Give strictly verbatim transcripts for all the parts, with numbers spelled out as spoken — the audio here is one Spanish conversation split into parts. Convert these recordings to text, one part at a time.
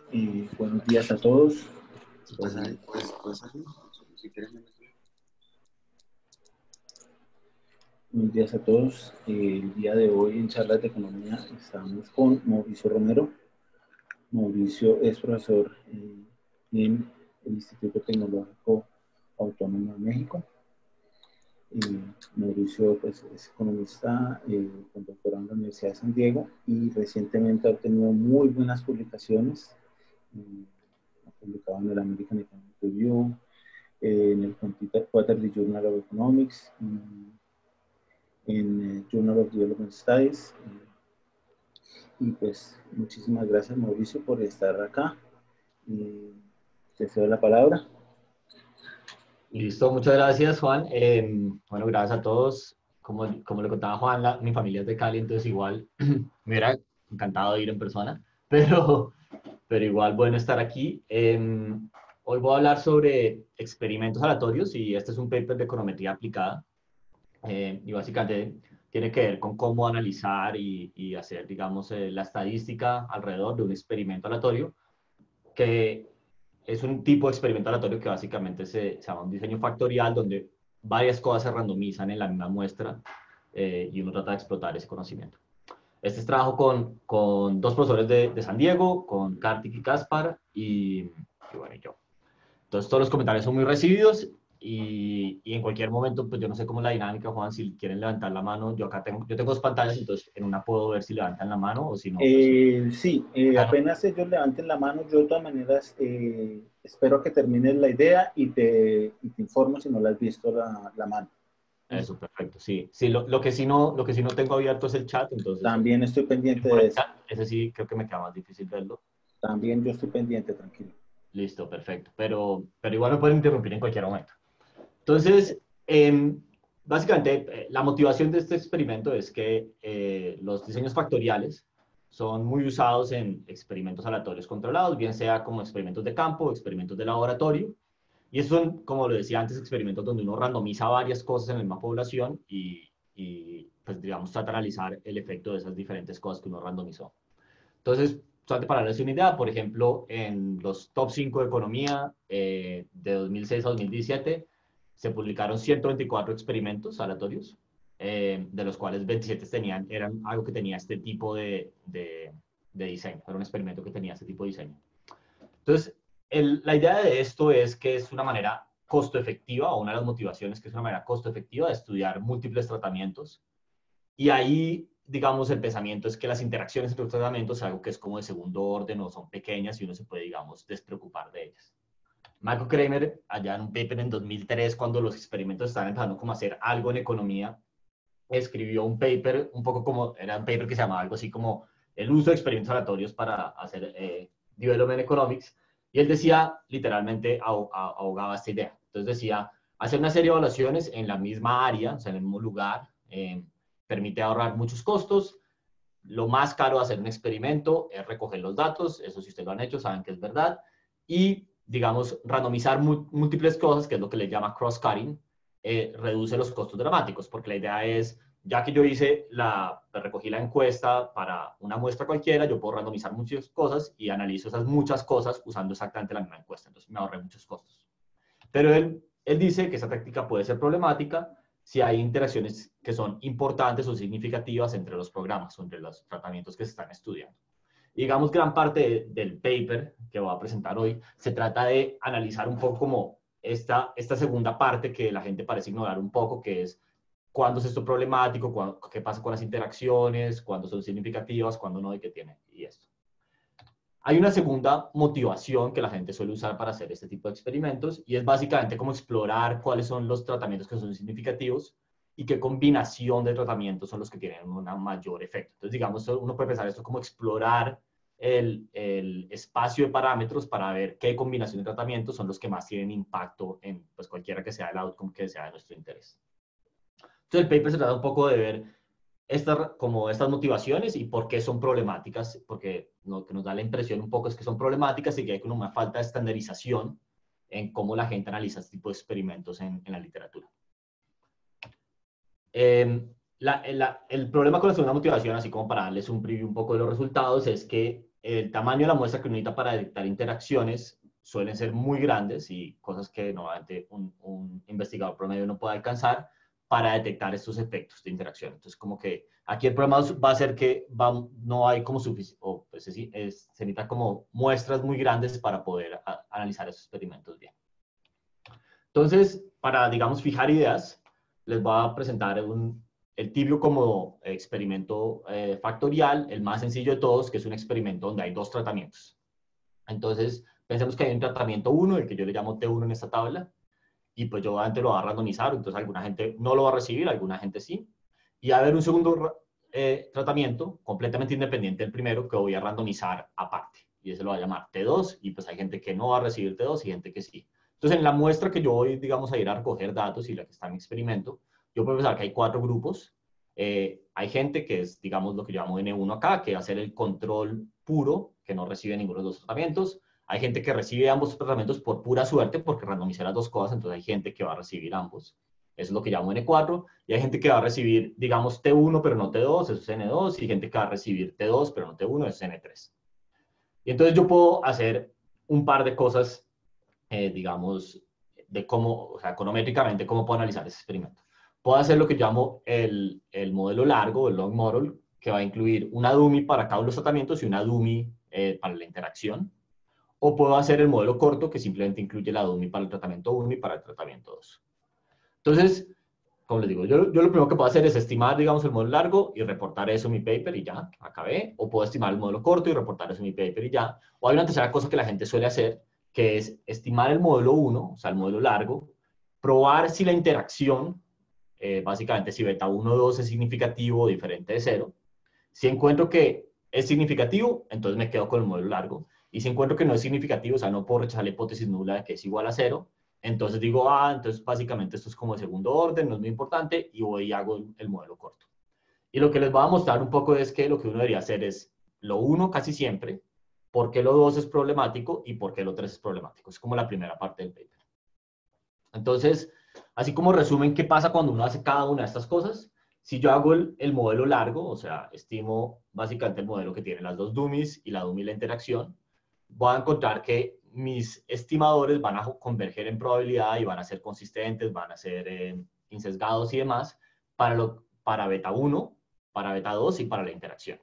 Eh, buenos días a todos. Pues, Eh, pues, pues, si quieres. buenos días a todos. Eh, el día de hoy en Charlas de Economía estamos con Mauricio Romero. Mauricio es profesor eh, en el Instituto Tecnológico Autónomo de México. Eh, Mauricio pues, es economista eh, con doctorado en la Universidad de San Diego y recientemente ha obtenido muy buenas publicaciones. Eh, ha publicado en el American Economic Review, eh, en el Quarterly Journal of Economics, en, en eh, Journal of Development Studies. Eh, y pues muchísimas gracias, Mauricio, por estar acá. Eh, te cedo la palabra. Listo, muchas gracias, Juan. Eh, bueno, gracias a todos. Como, como le contaba Juan, la- mi familia es de Cali, entonces igual me hubiera encantado ir en persona, pero, pero igual bueno estar aquí. Eh, hoy voy a hablar sobre experimentos aleatorios y este es un paper de econometría aplicada eh, y básicamente tiene que ver con cómo analizar y, y hacer, digamos, eh, la estadística alrededor de un experimento aleatorio que es un tipo de experimento aleatorio que básicamente se, se llama un diseño factorial donde varias cosas se randomizan en la misma muestra eh, y uno trata de explotar ese conocimiento. Este es trabajo con, con dos profesores de, de San Diego, con Kartik y Kaspar, y, y bueno, y yo. Entonces todos los comentarios son muy recibidos y, y, en cualquier momento, pues yo no sé cómo es la dinámica, Juan, si quieren levantar la mano, yo acá tengo, yo tengo dos pantallas, entonces en una puedo ver si levantan la mano o si no, pues Eh, sí, eh, acá no. apenas ellos levanten la mano, yo de todas maneras eh, espero que termines la idea y te, y te informo si no la has visto la, la mano. Eso, perfecto, sí. Sí, lo, lo que sí no, lo que sí no tengo abierto es el chat, entonces el, También estoy el pendiente por de el eso. chat, ese sí creo que me queda más difícil verlo. También yo estoy pendiente, tranquilo. Listo, perfecto. Pero, pero igual me pueden interrumpir en cualquier momento. Entonces, eh, básicamente, eh, la motivación de este experimento es que eh, los diseños factoriales son muy usados en experimentos aleatorios controlados, bien sea como experimentos de campo o experimentos de laboratorio. Y esos son, como lo decía antes, experimentos donde uno randomiza varias cosas en la misma población y, y pues, digamos, trata de analizar el efecto de esas diferentes cosas que uno randomizó. Entonces, solamente para darles una idea, por ejemplo, en los top cinco de economía eh, de dos mil seis a dos mil diecisiete se publicaron ciento veinticuatro experimentos aleatorios, eh, de los cuales veintisiete tenían, eran algo que tenía este tipo de, de, de diseño, era un experimento que tenía este tipo de diseño. Entonces, el, la idea de esto es que es una manera costo efectiva, o una de las motivaciones que es una manera costo efectiva de estudiar múltiples tratamientos. Y ahí, digamos, el pensamiento es que las interacciones entre los tratamientos es algo que es como de segundo orden o son pequeñas y uno se puede, digamos, despreocupar de ellas. Michael Kramer, allá en un paper en dos mil tres, cuando los experimentos estaban empezando como a hacer algo en economía, escribió un paper, un poco como, era un paper que se llamaba algo así como el uso de experimentos aleatorios para hacer eh, development economics, y él decía, literalmente, ahogaba esta idea. Entonces decía, hacer una serie de evaluaciones en la misma área, o sea, en el mismo lugar, eh, permite ahorrar muchos costos. Lo más caro de hacer un experimento es recoger los datos, eso si ustedes lo han hecho saben que es verdad, y digamos, randomizar múltiples cosas, que es lo que le llama cross-cutting, eh, reduce los costos dramáticos, porque la idea es, ya que yo hice la, recogí la encuesta para una muestra cualquiera, yo puedo randomizar muchas cosas y analizo esas muchas cosas usando exactamente la misma encuesta, entonces me ahorré muchos costos. Pero él, él dice que esa táctica puede ser problemática si hay interacciones que son importantes o significativas entre los programas o entre los tratamientos que se están estudiando. Y digamos, gran parte de, del paper que voy a presentar hoy se trata de analizar un poco como esta, esta segunda parte que la gente parece ignorar un poco, que es cuándo es esto problemático, cuándo, qué pasa con las interacciones, cuándo son significativas, cuándo no, y qué tiene, y esto. Hay una segunda motivación que la gente suele usar para hacer este tipo de experimentos y es básicamente como explorar cuáles son los tratamientos que son significativos y qué combinación de tratamientos son los que tienen un mayor efecto. Entonces, digamos, uno puede pensar esto como explorar el, el espacio de parámetros para ver qué combinación de tratamientos son los que más tienen impacto en pues, cualquiera que sea el outcome que sea de nuestro interés. Entonces, el paper se trata un poco de ver estas, como estas motivaciones y por qué son problemáticas, porque lo que nos da la impresión un poco es que son problemáticas y que hay como una falta de estandarización en cómo la gente analiza este tipo de experimentos en, en la literatura. Eh, la, la, el problema con la segunda motivación, así como para darles un preview un poco de los resultados, es que el tamaño de la muestra que uno necesita para detectar interacciones suelen ser muy grandes y cosas que normalmente un, un investigador promedio no puede alcanzar para detectar estos efectos de interacción. Entonces, como que aquí el problema va a ser que va, no hay como suficiente, o pues es, es, se necesita como muestras muy grandes para poder a, analizar esos experimentos bien. Entonces, para, digamos, fijar ideas, les voy a presentar un, el tibio como experimento eh, factorial, el más sencillo de todos, que es un experimento donde hay dos tratamientos. Entonces, pensemos que hay un tratamiento uno, el que yo le llamo T uno en esta tabla, y pues yo obviamente lo voy a randomizar, entonces alguna gente no lo va a recibir, alguna gente sí. Y va a haber un segundo eh, tratamiento completamente independiente del primero que voy a randomizar aparte. Y ese lo voy a llamar T dos, y pues hay gente que no va a recibir T dos y gente que sí. Entonces, en la muestra que yo voy, digamos, a ir a recoger datos y la que está en mi experimento, yo puedo pensar que hay cuatro grupos. Eh, hay gente que es, digamos, lo que yo llamo N uno acá, que va a ser el control puro, que no recibe ninguno de los dos tratamientos. Hay gente que recibe ambos tratamientos por pura suerte, porque randomicé las dos cosas, entonces hay gente que va a recibir ambos. Eso es lo que llamo N cuatro. Y hay gente que va a recibir, digamos, T uno, pero no T dos, eso es N dos. Y gente que va a recibir T dos, pero no T uno, eso es N tres. Y entonces yo puedo hacer un par de cosas, eh, digamos, de cómo, o sea, econométricamente, cómo puedo analizar ese experimento. Puedo hacer lo que llamo el, el modelo largo, el long model, que va a incluir una dummy para cada uno de los tratamientos y una dummy eh, para la interacción. O puedo hacer el modelo corto, que simplemente incluye la dummy para el tratamiento uno y para el tratamiento dos. Entonces, como les digo, yo, yo lo primero que puedo hacer es estimar, digamos, el modelo largo y reportar eso en mi paper y ya, acabé. O puedo estimar el modelo corto y reportar eso en mi paper y ya. O hay una tercera cosa que la gente suele hacer, que es estimar el modelo uno, o sea, el modelo largo, probar si la interacción, eh, básicamente si beta uno o dos es significativo o diferente de cero. Si encuentro que es significativo, entonces me quedo con el modelo largo. Y si encuentro que no es significativo, o sea, no puedo rechazar la hipótesis nula de que es igual a cero, entonces digo, ah, entonces básicamente esto es como de segundo orden, no es muy importante, y voy y hago el, el modelo corto. Y lo que les voy a mostrar un poco es que lo que uno debería hacer es lo uno casi siempre, por qué lo dos es problemático y por qué lo tres es problemático. Es como la primera parte del paper. Entonces, así como resumen, ¿qué pasa cuando uno hace cada una de estas cosas? Si yo hago el, el modelo largo, o sea, estimo básicamente el modelo que tiene las dos dummies y la dummy y la interacción, voy a encontrar que mis estimadores van a converger en probabilidad y van a ser consistentes, van a ser eh, insesgados y demás para, lo, para beta uno, para beta dos y para la interacción.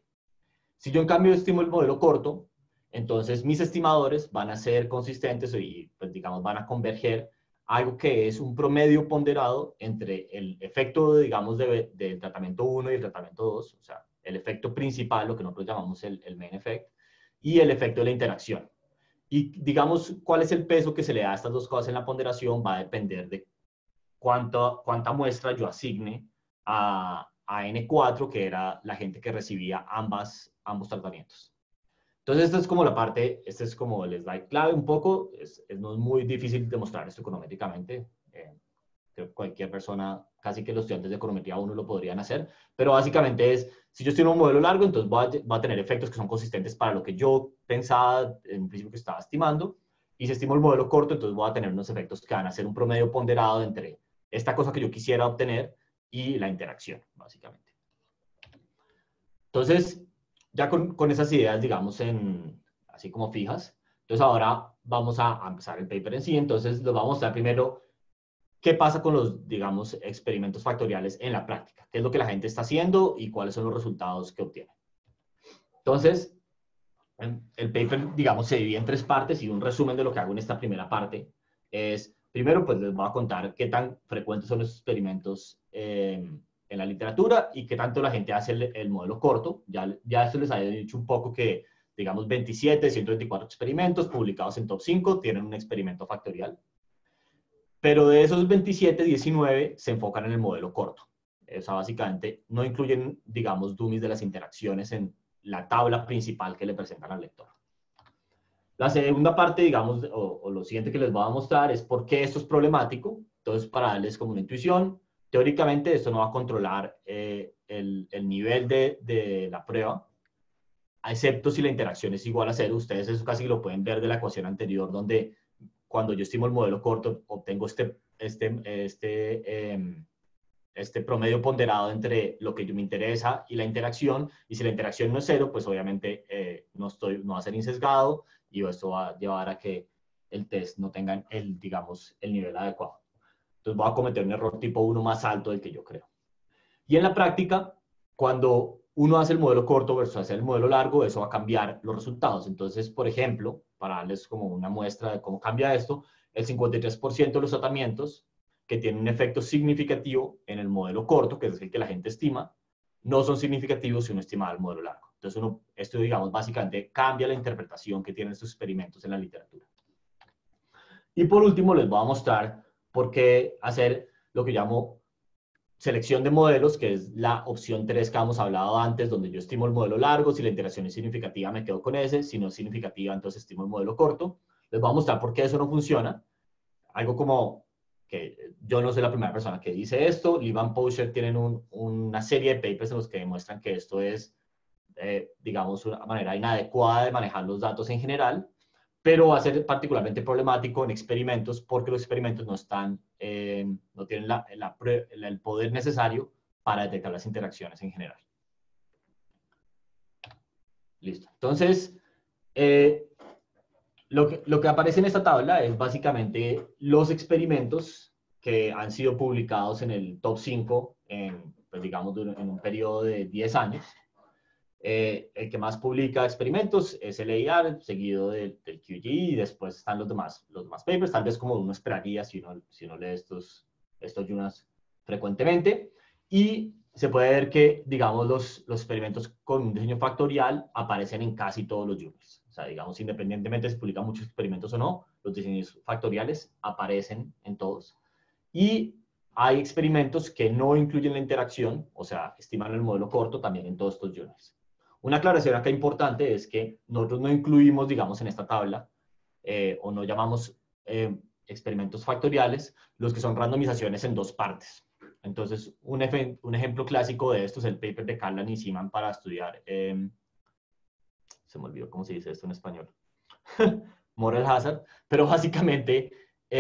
Si yo en cambio estimo el modelo corto, entonces mis estimadores van a ser consistentes y pues digamos van a converger algo que es un promedio ponderado entre el efecto, digamos, del de, de tratamiento uno y el tratamiento dos, o sea, el efecto principal, lo que nosotros llamamos el, el main effect, y el efecto de la interacción. Y digamos, cuál es el peso que se le da a estas dos cosas en la ponderación va a depender de cuánto, cuánta muestra yo asigne a, a N cuatro, que era la gente que recibía ambas, ambos tratamientos. Entonces, esta es como la parte, este es como el slide clave un poco, es, es, no es muy difícil demostrar esto econométricamente, eh, creo que cualquier persona, casi que los estudiantes de econometría uno lo podrían hacer, pero básicamente es, si yo estoy en un modelo largo, entonces va a, va a tener efectos que son consistentes para lo que yo pensaba en un principio que estaba estimando, y si estimo el modelo corto, entonces voy a tener unos efectos que van a ser un promedio ponderado entre esta cosa que yo quisiera obtener y la interacción, básicamente. Entonces, ya con, con esas ideas, digamos, en, así como fijas, entonces ahora vamos a, a empezar el paper en sí. Entonces, lo vamos a mostrar primero qué pasa con los, digamos, experimentos factoriales en la práctica, qué es lo que la gente está haciendo y cuáles son los resultados que obtiene. Entonces, el paper, digamos, se divide en tres partes y un resumen de lo que hago en esta primera parte es, primero, pues les voy a contar qué tan frecuentes son los experimentos eh, en la literatura y qué tanto la gente hace el, el modelo corto. Ya, ya esto les había dicho un poco que, digamos, veintisiete de ciento veinticuatro experimentos publicados en top cinco tienen un experimento factorial. Pero de esos veintisiete, diecinueve se enfocan en el modelo corto. O sea, básicamente no incluyen, digamos, dummies de las interacciones en la tabla principal que le presentan al lector. La segunda parte, digamos, o, o lo siguiente que les voy a mostrar es por qué esto es problemático. Entonces, para darles como una intuición, teóricamente esto no va a controlar eh, el, el nivel de, de la prueba, excepto si la interacción es igual a cero. Ustedes eso casi lo pueden ver de la ecuación anterior, donde cuando yo estimo el modelo corto, obtengo este, este, este, eh, este promedio ponderado entre lo que yo me interesa y la interacción, y si la interacción no es cero, pues obviamente eh, no, estoy, no va a ser insesgado, y esto va a llevar a que el test no tenga el, digamos, el nivel adecuado. Entonces voy a cometer un error tipo uno más alto del que yo creo. Y en la práctica, cuando uno hace el modelo corto versus hacer el modelo largo, eso va a cambiar los resultados. Entonces, por ejemplo, para darles como una muestra de cómo cambia esto, el cincuenta y tres por ciento de los tratamientos que tienen un efecto significativo en el modelo corto, que es el que la gente estima, no son significativos si uno estima el modelo largo. Entonces, uno, esto, digamos, básicamente cambia la interpretación que tienen estos experimentos en la literatura. Y por último, les voy a mostrar por qué hacer lo que llamo selección de modelos, que es la opción tres que hemos hablado antes, donde yo estimo el modelo largo. Si la interacción es significativa, me quedo con ese. Si no es significativa, entonces estimo el modelo corto. Les voy a mostrar por qué eso no funciona. Algo como que yo no soy la primera persona que dice esto. Lee Van Poscher tienen un, una serie de papers en los que demuestran que esto es, eh, digamos, una manera inadecuada de manejar los datos en general, pero va a ser particularmente problemático en experimentos porque los experimentos no están, eh, no tienen la, la, el poder necesario para detectar las interacciones en general. Listo. Entonces, eh, lo, que, lo que aparece en esta tabla es básicamente los experimentos que han sido publicados en el top cinco en, pues digamos, en un periodo de diez años. Eh, el que más publica experimentos es el A I R, seguido del, del Q G, y después están los demás, los demás papers, tal vez como uno esperaría si uno, si uno lee estos, estos journals frecuentemente. Y se puede ver que, digamos, los, los experimentos con un diseño factorial aparecen en casi todos los journals. O sea, digamos, independientemente de si publican muchos experimentos o no, los diseños factoriales aparecen en todos. Y hay experimentos que no incluyen la interacción, o sea, estiman el modelo corto también en todos estos journals. Una aclaración acá importante es que nosotros no incluimos, digamos, en esta tabla, eh, o no llamamos eh, experimentos factoriales, los que son randomizaciones en dos partes. Entonces, un, un ejemplo clásico de esto es el paper de Carlan y Seaman para estudiar, eh, se me olvidó cómo se dice esto en español, moral hazard, pero básicamente,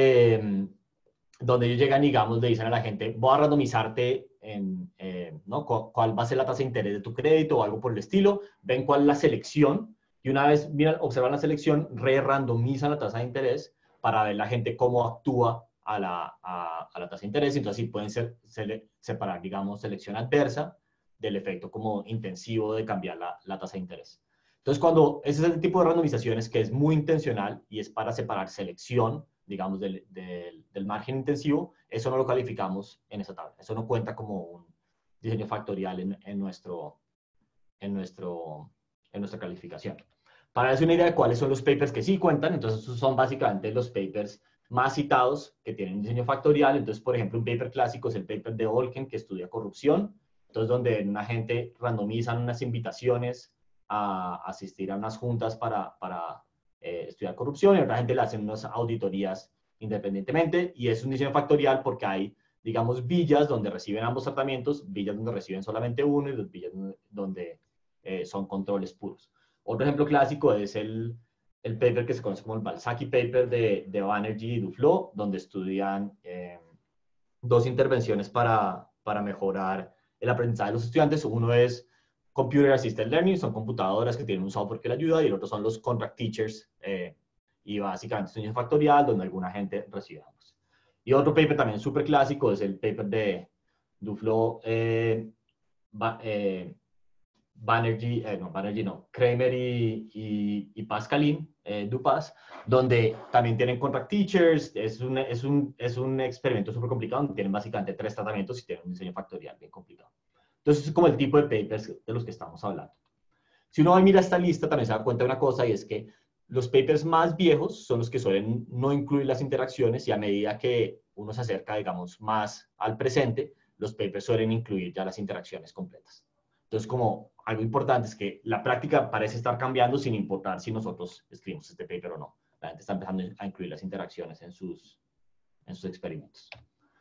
eh, donde ellos llegan, digamos, le dicen a la gente, voy a randomizarte en, eh, ¿no? cuál va a ser la tasa de interés de tu crédito o algo por el estilo, ven cuál es la selección, y una vez miran, observan la selección, re-randomizan la tasa de interés para ver la gente cómo actúa a la, a, a la tasa de interés, entonces así pueden ser, se, separar, digamos, selección adversa del efecto como intensivo de cambiar la, la tasa de interés. Entonces, cuando ese es el tipo de randomizaciones que es muy intencional y es para separar selección, digamos, del, del, del margen intensivo, eso no lo calificamos en esa tabla. Eso no cuenta como un diseño factorial en, en, nuestro, en, nuestro, en nuestra calificación. Para darles una idea de cuáles son los papers que sí cuentan, entonces esos son básicamente los papers más citados que tienen diseño factorial. Entonces, por ejemplo, un paper clásico es el paper de Olken, que estudia corrupción. Entonces, donde una gente randomizan unas invitaciones a asistir a unas juntas para... para Eh, estudiar corrupción, y otra gente le hacen unas auditorías independientemente, y es un diseño factorial porque hay, digamos, villas donde reciben ambos tratamientos, villas donde reciben solamente uno, y las villas donde eh, son controles puros. Otro ejemplo clásico es el, el paper que se conoce como el Balzaki paper de, de Banerjee y Duflo, donde estudian eh, dos intervenciones para, para mejorar el aprendizaje de los estudiantes. Uno es Computer Assisted Learning, son computadoras que tienen un software que le ayuda, y el otro son los Contract Teachers, eh, y básicamente es un diseño factorial donde alguna gente recibe ambos. Y otro paper también súper clásico es el paper de Duflo, eh, ba, eh, Banerjee, eh, no, Banerjee no, Kramer y, y, y Pascaline, eh, Dupas, donde también tienen Contract Teachers. Es un, es un, es un experimento súper complicado, donde tienen básicamente tres tratamientos y tienen un diseño factorial bien complicado. Entonces, es como el tipo de papers de los que estamos hablando. Si uno mira esta lista, también se da cuenta de una cosa, y es que los papers más viejos son los que suelen no incluir las interacciones, y a medida que uno se acerca, digamos, más al presente, los papers suelen incluir ya las interacciones completas. Entonces, como algo importante es que la práctica parece estar cambiando sin importar si nosotros escribimos este paper o no. La gente está empezando a incluir las interacciones en sus, en sus experimentos.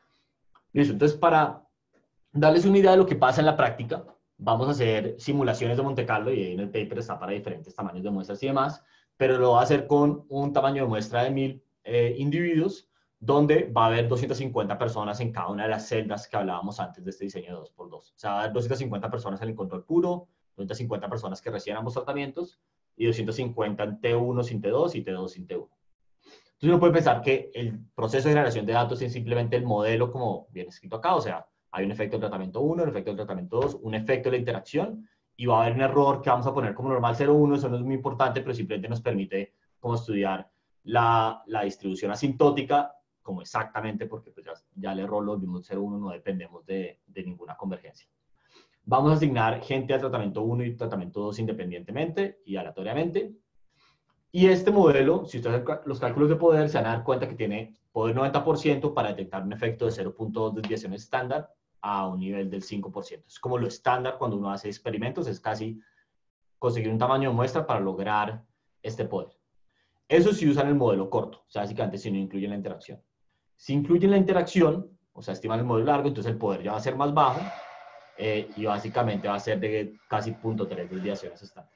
Listo, entonces para darles una idea de lo que pasa en la práctica, vamos a hacer simulaciones de Monte Carlo, y ahí en el paper está para diferentes tamaños de muestras y demás, pero lo va a hacer con un tamaño de muestra de mil eh, individuos, donde va a haber doscientas cincuenta personas en cada una de las celdas que hablábamos antes de este diseño de dos por dos. O sea, va a haber doscientas cincuenta personas en el control puro, doscientas cincuenta personas que reciben ambos tratamientos y doscientas cincuenta en T uno sin T dos y T dos sin T uno. Entonces uno puede pensar que el proceso de generación de datos es simplemente el modelo como viene escrito acá, o sea, hay un efecto del tratamiento uno, un efecto del tratamiento dos, un efecto de la interacción, y va a haber un error que vamos a poner como normal cero uno, eso no es muy importante, pero simplemente nos permite como estudiar la, la distribución asintótica como exactamente, porque pues ya, ya el error lo vimos cero uno, no dependemos de, de ninguna convergencia. Vamos a asignar gente al tratamiento uno y tratamiento dos independientemente y aleatoriamente. Y este modelo, si ustedes hacen los cálculos de poder, se van a dar cuenta que tiene poder noventa por ciento para detectar un efecto de cero punto dos desviación estándar a un nivel del cinco por ciento. Es como lo estándar cuando uno hace experimentos, es casi conseguir un tamaño de muestra para lograr este poder. Eso sí usan el modelo corto, o sea, básicamente si no incluyen la interacción. Si incluyen la interacción, o sea, estiman el modelo largo, entonces el poder ya va a ser más bajo eh, y básicamente va a ser de casi cero punto tres desviaciones estándar.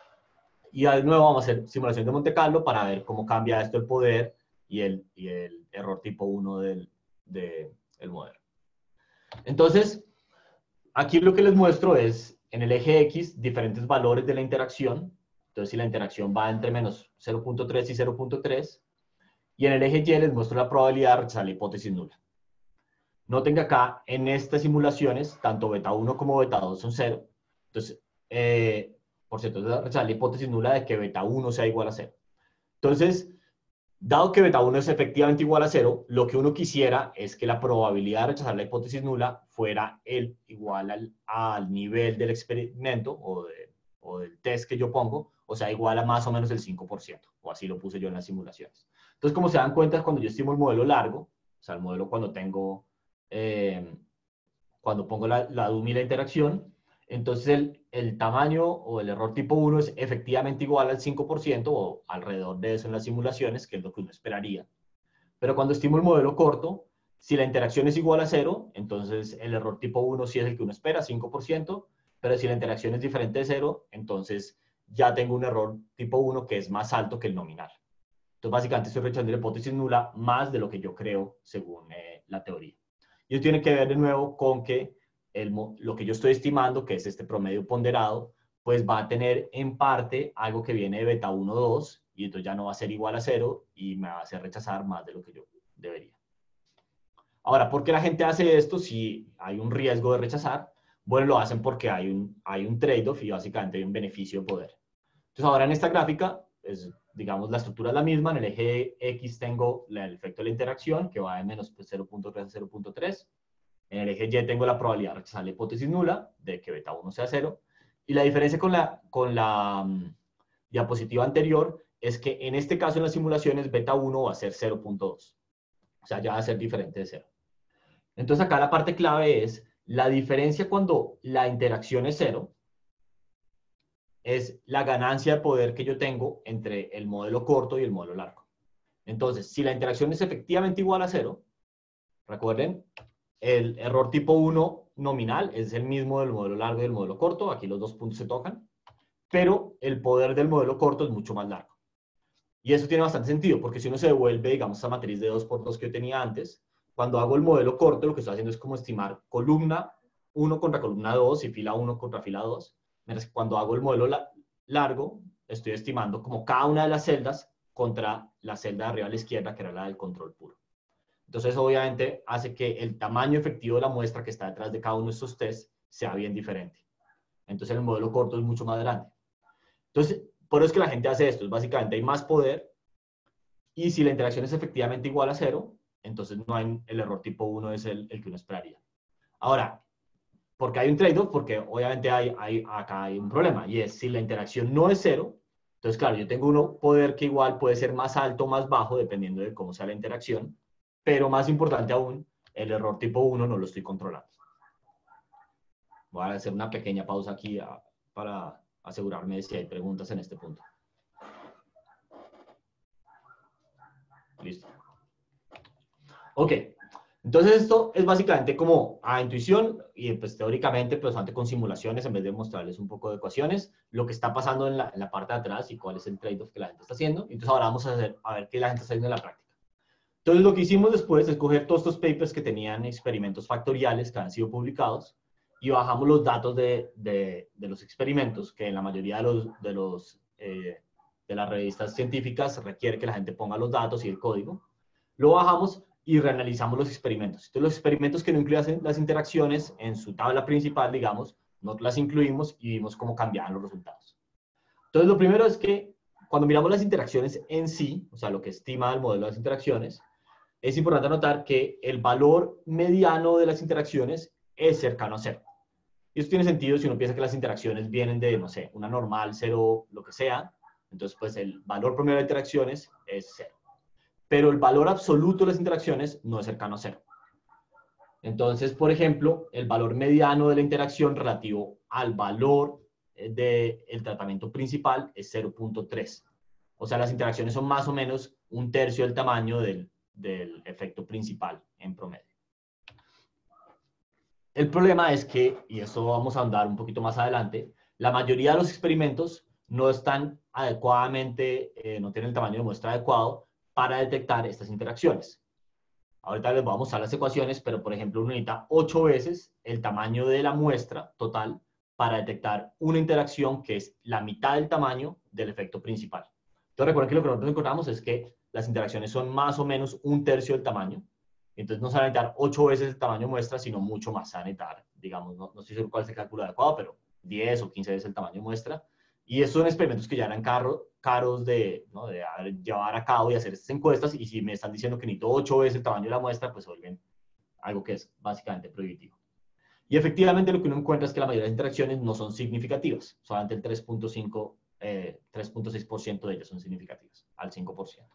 Y de nuevo vamos a hacer simulación de Monte Carlo para ver cómo cambia esto el poder y el, y el error tipo uno del de, el modelo. Entonces, aquí lo que les muestro es, en el eje X, diferentes valores de la interacción. Entonces, si la interacción va entre menos cero punto tres y cero punto tres, y en el eje Y les muestro la probabilidad de rechazar la hipótesis nula. Noten que acá, en estas simulaciones, tanto beta uno como beta dos son cero. Entonces, eh, por cierto, rechazar la hipótesis nula de que beta uno sea igual a cero. Entonces, dado que beta uno es efectivamente igual a cero, lo que uno quisiera es que la probabilidad de rechazar la hipótesis nula fuera el igual al, al nivel del experimento o, de, o del test que yo pongo, o sea, igual a más o menos el cinco por ciento, o así lo puse yo en las simulaciones. Entonces, como se dan cuenta, cuando yo estimo el modelo largo, o sea, el modelo cuando tengo, eh, cuando pongo la, la D U M y la interacción, entonces el, el tamaño o el error tipo uno es efectivamente igual al cinco por ciento o alrededor de eso en las simulaciones, que es lo que uno esperaría. Pero cuando estimo el modelo corto, si la interacción es igual a cero, entonces el error tipo uno sí es el que uno espera, cinco por ciento, pero si la interacción es diferente de cero, entonces ya tengo un error tipo uno que es más alto que el nominal. Entonces básicamente estoy rechazando la hipótesis nula más de lo que yo creo según eh, la teoría. Y eso tiene que ver de nuevo con que el, lo que yo estoy estimando, que es este promedio ponderado, pues va a tener en parte algo que viene de beta uno, dos, y entonces ya no va a ser igual a cero y me va a hacer rechazar más de lo que yo debería. Ahora, ¿por qué la gente hace esto si hay un riesgo de rechazar? Bueno, lo hacen porque hay un, hay un trade-off y básicamente hay un beneficio de poder. Entonces ahora en esta gráfica, es, digamos, la estructura es la misma. En el eje X tengo el efecto de la interacción, que va de menos cero punto tres a cero punto tres. En el eje Y tengo la probabilidad de rechazar la hipótesis nula, de que beta uno sea cero. Y la diferencia con la, con la um, diapositiva anterior es que en este caso en las simulaciones beta uno va a ser cero punto dos. O sea, ya va a ser diferente de cero. Entonces acá la parte clave es la diferencia cuando la interacción es cero, es la ganancia de poder que yo tengo entre el modelo corto y el modelo largo. Entonces, si la interacción es efectivamente igual a cero, recuerden, el error tipo uno nominal es el mismo del modelo largo y del modelo corto, aquí los dos puntos se tocan, pero el poder del modelo corto es mucho más largo. Y eso tiene bastante sentido, porque si uno se devuelve, digamos, esa matriz de dos por dos que yo tenía antes, cuando hago el modelo corto, lo que estoy haciendo es como estimar columna uno contra columna dos y fila uno contra fila dos. Mientras que cuando hago el modelo la largo, estoy estimando como cada una de las celdas contra la celda de arriba a la izquierda, que era la del control puro. Entonces, obviamente, hace que el tamaño efectivo de la muestra que está detrás de cada uno de estos tests sea bien diferente. Entonces, el modelo corto es mucho más grande. Entonces, por eso es que la gente hace esto. Básicamente, hay más poder y si la interacción es efectivamente igual a cero, entonces no hay, el error tipo uno es el, el que uno esperaría. Ahora, ¿por qué hay un trade-off? Porque obviamente hay, hay, acá hay un problema, y es si la interacción no es cero, entonces claro, yo tengo un poder que igual puede ser más alto o más bajo, dependiendo de cómo sea la interacción, pero más importante aún, el error tipo uno no lo estoy controlando. Voy a hacer una pequeña pausa aquí a, para asegurarme de si hay preguntas en este punto. Listo. Ok. Entonces esto es básicamente como a intuición y pues teóricamente, pues antes con simulaciones, en vez de mostrarles un poco de ecuaciones, lo que está pasando en la, en la parte de atrás y cuál es el trade-off que la gente está haciendo. Entonces ahora vamos a, hacer, a ver qué la gente está haciendo en la práctica. Entonces, lo que hicimos después es coger todos estos papers que tenían experimentos factoriales que han sido publicados y bajamos los datos de, de, de los experimentos, que en la mayoría de, los, de, los, eh, de las revistas científicas requiere que la gente ponga los datos y el código. Lo bajamos y reanalizamos los experimentos. Entonces, los experimentos que no incluían las interacciones en su tabla principal, digamos, nosotros las incluimos y vimos cómo cambiaban los resultados. Entonces, lo primero es que cuando miramos las interacciones en sí, o sea, lo que estima el modelo de las interacciones, es importante notar que el valor mediano de las interacciones es cercano a cero. Y eso tiene sentido si uno piensa que las interacciones vienen de, no sé, una normal, cero, lo que sea. Entonces, pues el valor promedio de interacciones es cero. Pero el valor absoluto de las interacciones no es cercano a cero. Entonces, por ejemplo, el valor mediano de la interacción relativo al valor del tratamiento principal es cero punto tres. O sea, las interacciones son más o menos un tercio del tamaño del, del efecto principal en promedio. El problema es que, y eso vamos a andar un poquito más adelante, la mayoría de los experimentos no están adecuadamente, eh, no tienen el tamaño de muestra adecuado para detectar estas interacciones. Ahorita les voy a mostrar las ecuaciones, pero por ejemplo uno necesita ocho veces el tamaño de la muestra total para detectar una interacción que es la mitad del tamaño del efecto principal. Entonces recuerden que lo que nosotros encontramos es que las interacciones son más o menos un tercio del tamaño. Entonces no se van a necesitar ocho veces el tamaño de muestra, sino mucho más. Se van a necesitar, digamos, no, no estoy seguro cuál es el cálculo adecuado, pero diez o quince veces el tamaño de muestra. Y estos son experimentos que ya eran caro, caros de, ¿no? de llevar a cabo y hacer estas encuestas. Y si me están diciendo que necesito ocho veces el tamaño de la muestra, pues se vuelven algo que es básicamente prohibitivo. Y efectivamente lo que uno encuentra es que la mayoría de las interacciones no son significativas. Solamente el tres punto cinco, eh, tres punto seis por ciento de ellas son significativas, al cinco por ciento.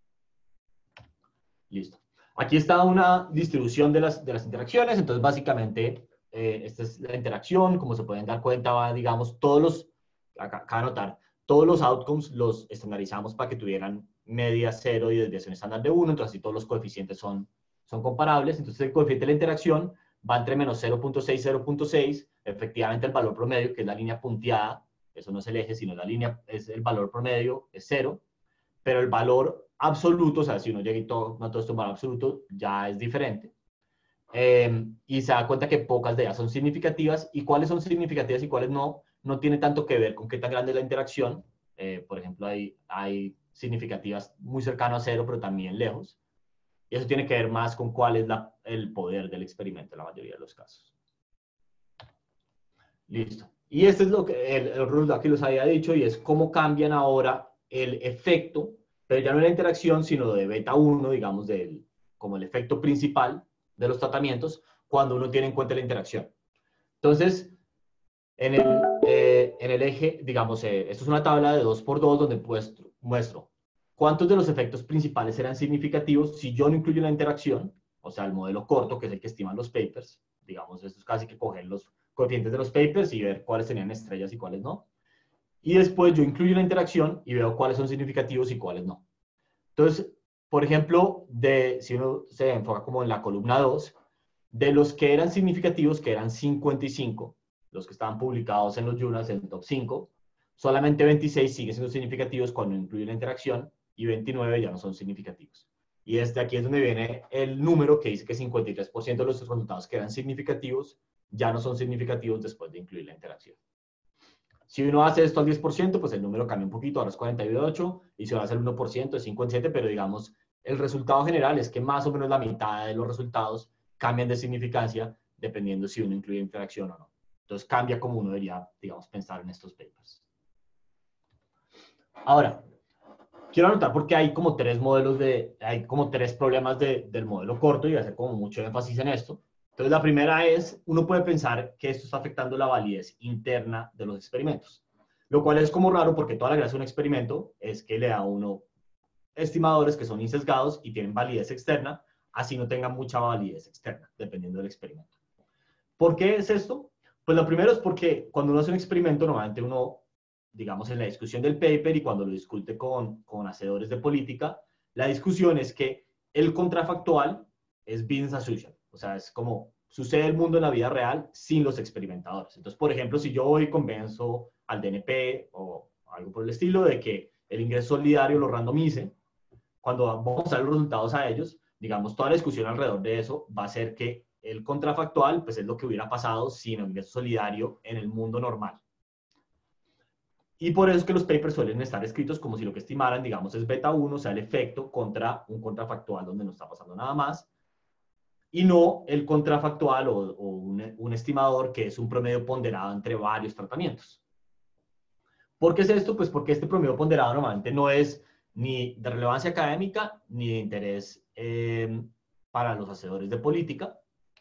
Listo. Aquí está una distribución de las, de las interacciones. Entonces, básicamente, eh, esta es la interacción. Como se pueden dar cuenta, va, digamos, todos los, acá, acá anotar, todos los outcomes los estandarizamos para que tuvieran media cero y desviación estándar de uno. Entonces, así todos los coeficientes son, son comparables. Entonces, el coeficiente de la interacción va entre menos cero punto seis y cero punto seis. Efectivamente, el valor promedio, que es la línea punteada, eso no es el eje, sino la línea, es el valor promedio, es cero. Pero el valor absoluto, o sea, si uno llega y todo, no todo esto en valor absoluto, ya es diferente. Eh, y se da cuenta que pocas de ellas son significativas, y cuáles son significativas y cuáles no, no tiene tanto que ver con qué tan grande es la interacción. Eh, por ejemplo, hay, hay significativas muy cercanas a cero, pero también lejos. Y eso tiene que ver más con cuál es la, el poder del experimento en la mayoría de los casos. Listo. Y este es lo que el, el Rudolph aquí los había dicho, y es cómo cambian ahora el efecto, pero ya no la interacción, sino de beta uno, digamos, del, como el efecto principal de los tratamientos, cuando uno tiene en cuenta la interacción. Entonces, en el, eh, en el eje, digamos, eh, esto es una tabla de dos por dos donde muestro, muestro cuántos de los efectos principales eran significativos si yo no incluyo la interacción, o sea, el modelo corto, que es el que estiman los papers. Digamos, esto es casi que coger los coeficientes de los papers y ver cuáles tenían estrellas y cuáles no. Y después yo incluyo la interacción y veo cuáles son significativos y cuáles no. Entonces, por ejemplo, de, si uno se enfoca como en la columna dos, de los que eran significativos, que eran cincuenta y cinco, los que estaban publicados en los journals, en el top cinco, solamente veintiséis siguen siendo significativos cuando incluyo la interacción y veintinueve ya no son significativos. Y desde aquí es donde viene el número que dice que cincuenta y tres por ciento de los resultados que eran significativos ya no son significativos después de incluir la interacción. Si uno hace esto al diez por ciento, pues el número cambia un poquito, ahora es cuarenta y ocho, y si uno hace el uno por ciento es cincuenta y siete, pero digamos, el resultado general es que más o menos la mitad de los resultados cambian de significancia dependiendo si uno incluye interacción o no. Entonces cambia como uno debería, digamos, pensar en estos papers. Ahora, quiero anotar porque hay como tres modelos de, hay como tres problemas de, del modelo corto, y voy a hacer como mucho énfasis en esto. Entonces, la primera es, uno puede pensar que esto está afectando la validez interna de los experimentos, lo cual es como raro porque toda la gracia de un experimento es que le da a uno estimadores que son insesgados y tienen validez externa, así no tengan mucha validez externa, dependiendo del experimento. ¿Por qué es esto? Pues lo primero es porque cuando uno hace un experimento, normalmente uno, digamos, en la discusión del paper y cuando lo discute con, con hacedores de política, la discusión es que el contrafactual es business as usual. O sea, es como sucede el mundo en la vida real sin los experimentadores. Entonces, por ejemplo, si yo hoy convenzo al D N P o algo por el estilo de que el ingreso solidario lo randomice, cuando vamos a dar los resultados a ellos, digamos, toda la discusión alrededor de eso va a ser que el contrafactual, pues es lo que hubiera pasado sin el ingreso solidario en el mundo normal. Y por eso es que los papers suelen estar escritos como si lo que estimaran, digamos, es beta uno, o sea, el efecto contra un contrafactual donde no está pasando nada más, y no el contrafactual o, o un, un estimador que es un promedio ponderado entre varios tratamientos. ¿Por qué es esto? Pues porque este promedio ponderado normalmente no es ni de relevancia académica ni de interés eh, para los hacedores de política.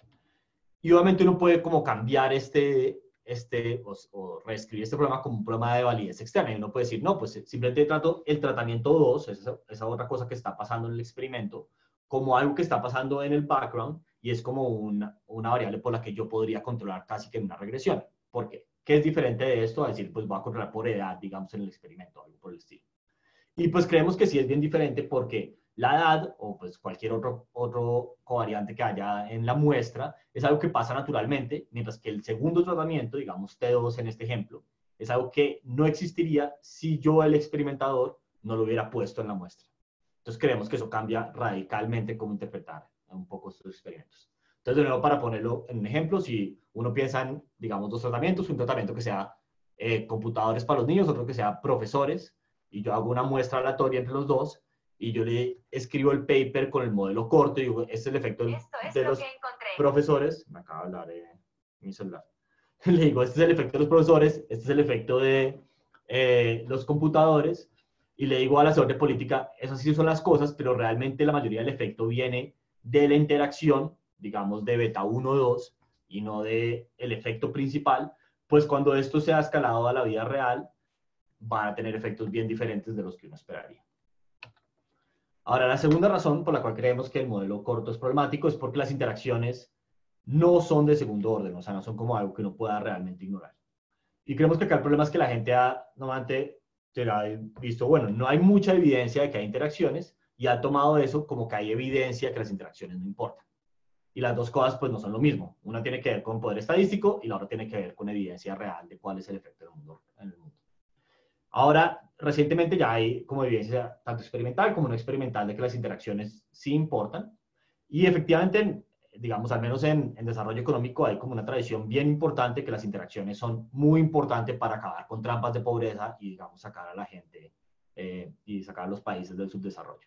Y obviamente uno puede como cambiar este, este o, o reescribir este problema como un problema de validez externa. Y uno puede decir, no, pues simplemente trato el tratamiento dos, esa, esa otra cosa que está pasando en el experimento, como algo que está pasando en el background y es como una, una variable por la que yo podría controlar casi que en una regresión. ¿Por qué? ¿Qué es diferente de esto? A decir, pues voy a controlar por edad, digamos, en el experimento, algo por el estilo. Y pues creemos que sí es bien diferente porque la edad o pues cualquier otro, otro covariante que haya en la muestra es algo que pasa naturalmente, mientras que el segundo tratamiento, digamos T dos en este ejemplo, es algo que no existiría si yo, el experimentador, no lo hubiera puesto en la muestra. Entonces creemos que eso cambia radicalmente cómo interpretar un poco estos experimentos. Entonces, de nuevo, para ponerlo en un ejemplo, si uno piensa en, digamos, dos tratamientos, un tratamiento que sea eh, computadores para los niños, otro que sea profesores, y yo hago una muestra aleatoria entre los dos, y yo le escribo el paper con el modelo corto, y digo, este es el efecto es de los profesores, me acaba de hablar eh, mi celular, le digo, este es el efecto de los profesores, este es el efecto de eh, los computadores, y le digo al hacedor de política, esas sí son las cosas, pero realmente la mayoría del efecto viene de la interacción, digamos, de beta uno o dos, y no del efecto principal, pues cuando esto sea escalado a la vida real, van a tener efectos bien diferentes de los que uno esperaría. Ahora, la segunda razón por la cual creemos que el modelo corto es problemático es porque las interacciones no son de segundo orden, o sea, no son como algo que uno pueda realmente ignorar. Y creemos que acá el problema es que la gente ha, normalmente, se ha visto, bueno, no hay mucha evidencia de que hay interacciones, y ha tomado eso como que hay evidencia de que las interacciones no importan. Y las dos cosas pues no son lo mismo. Una tiene que ver con poder estadístico y la otra tiene que ver con evidencia real de cuál es el efecto del mundo, en el mundo. Ahora, recientemente ya hay como evidencia tanto experimental como no experimental de que las interacciones sí importan. Y efectivamente, digamos, al menos en, en desarrollo económico hay como una tradición bien importante que las interacciones son muy importantes para acabar con trampas de pobreza y, digamos, sacar a la gente eh, y sacar a los países del subdesarrollo.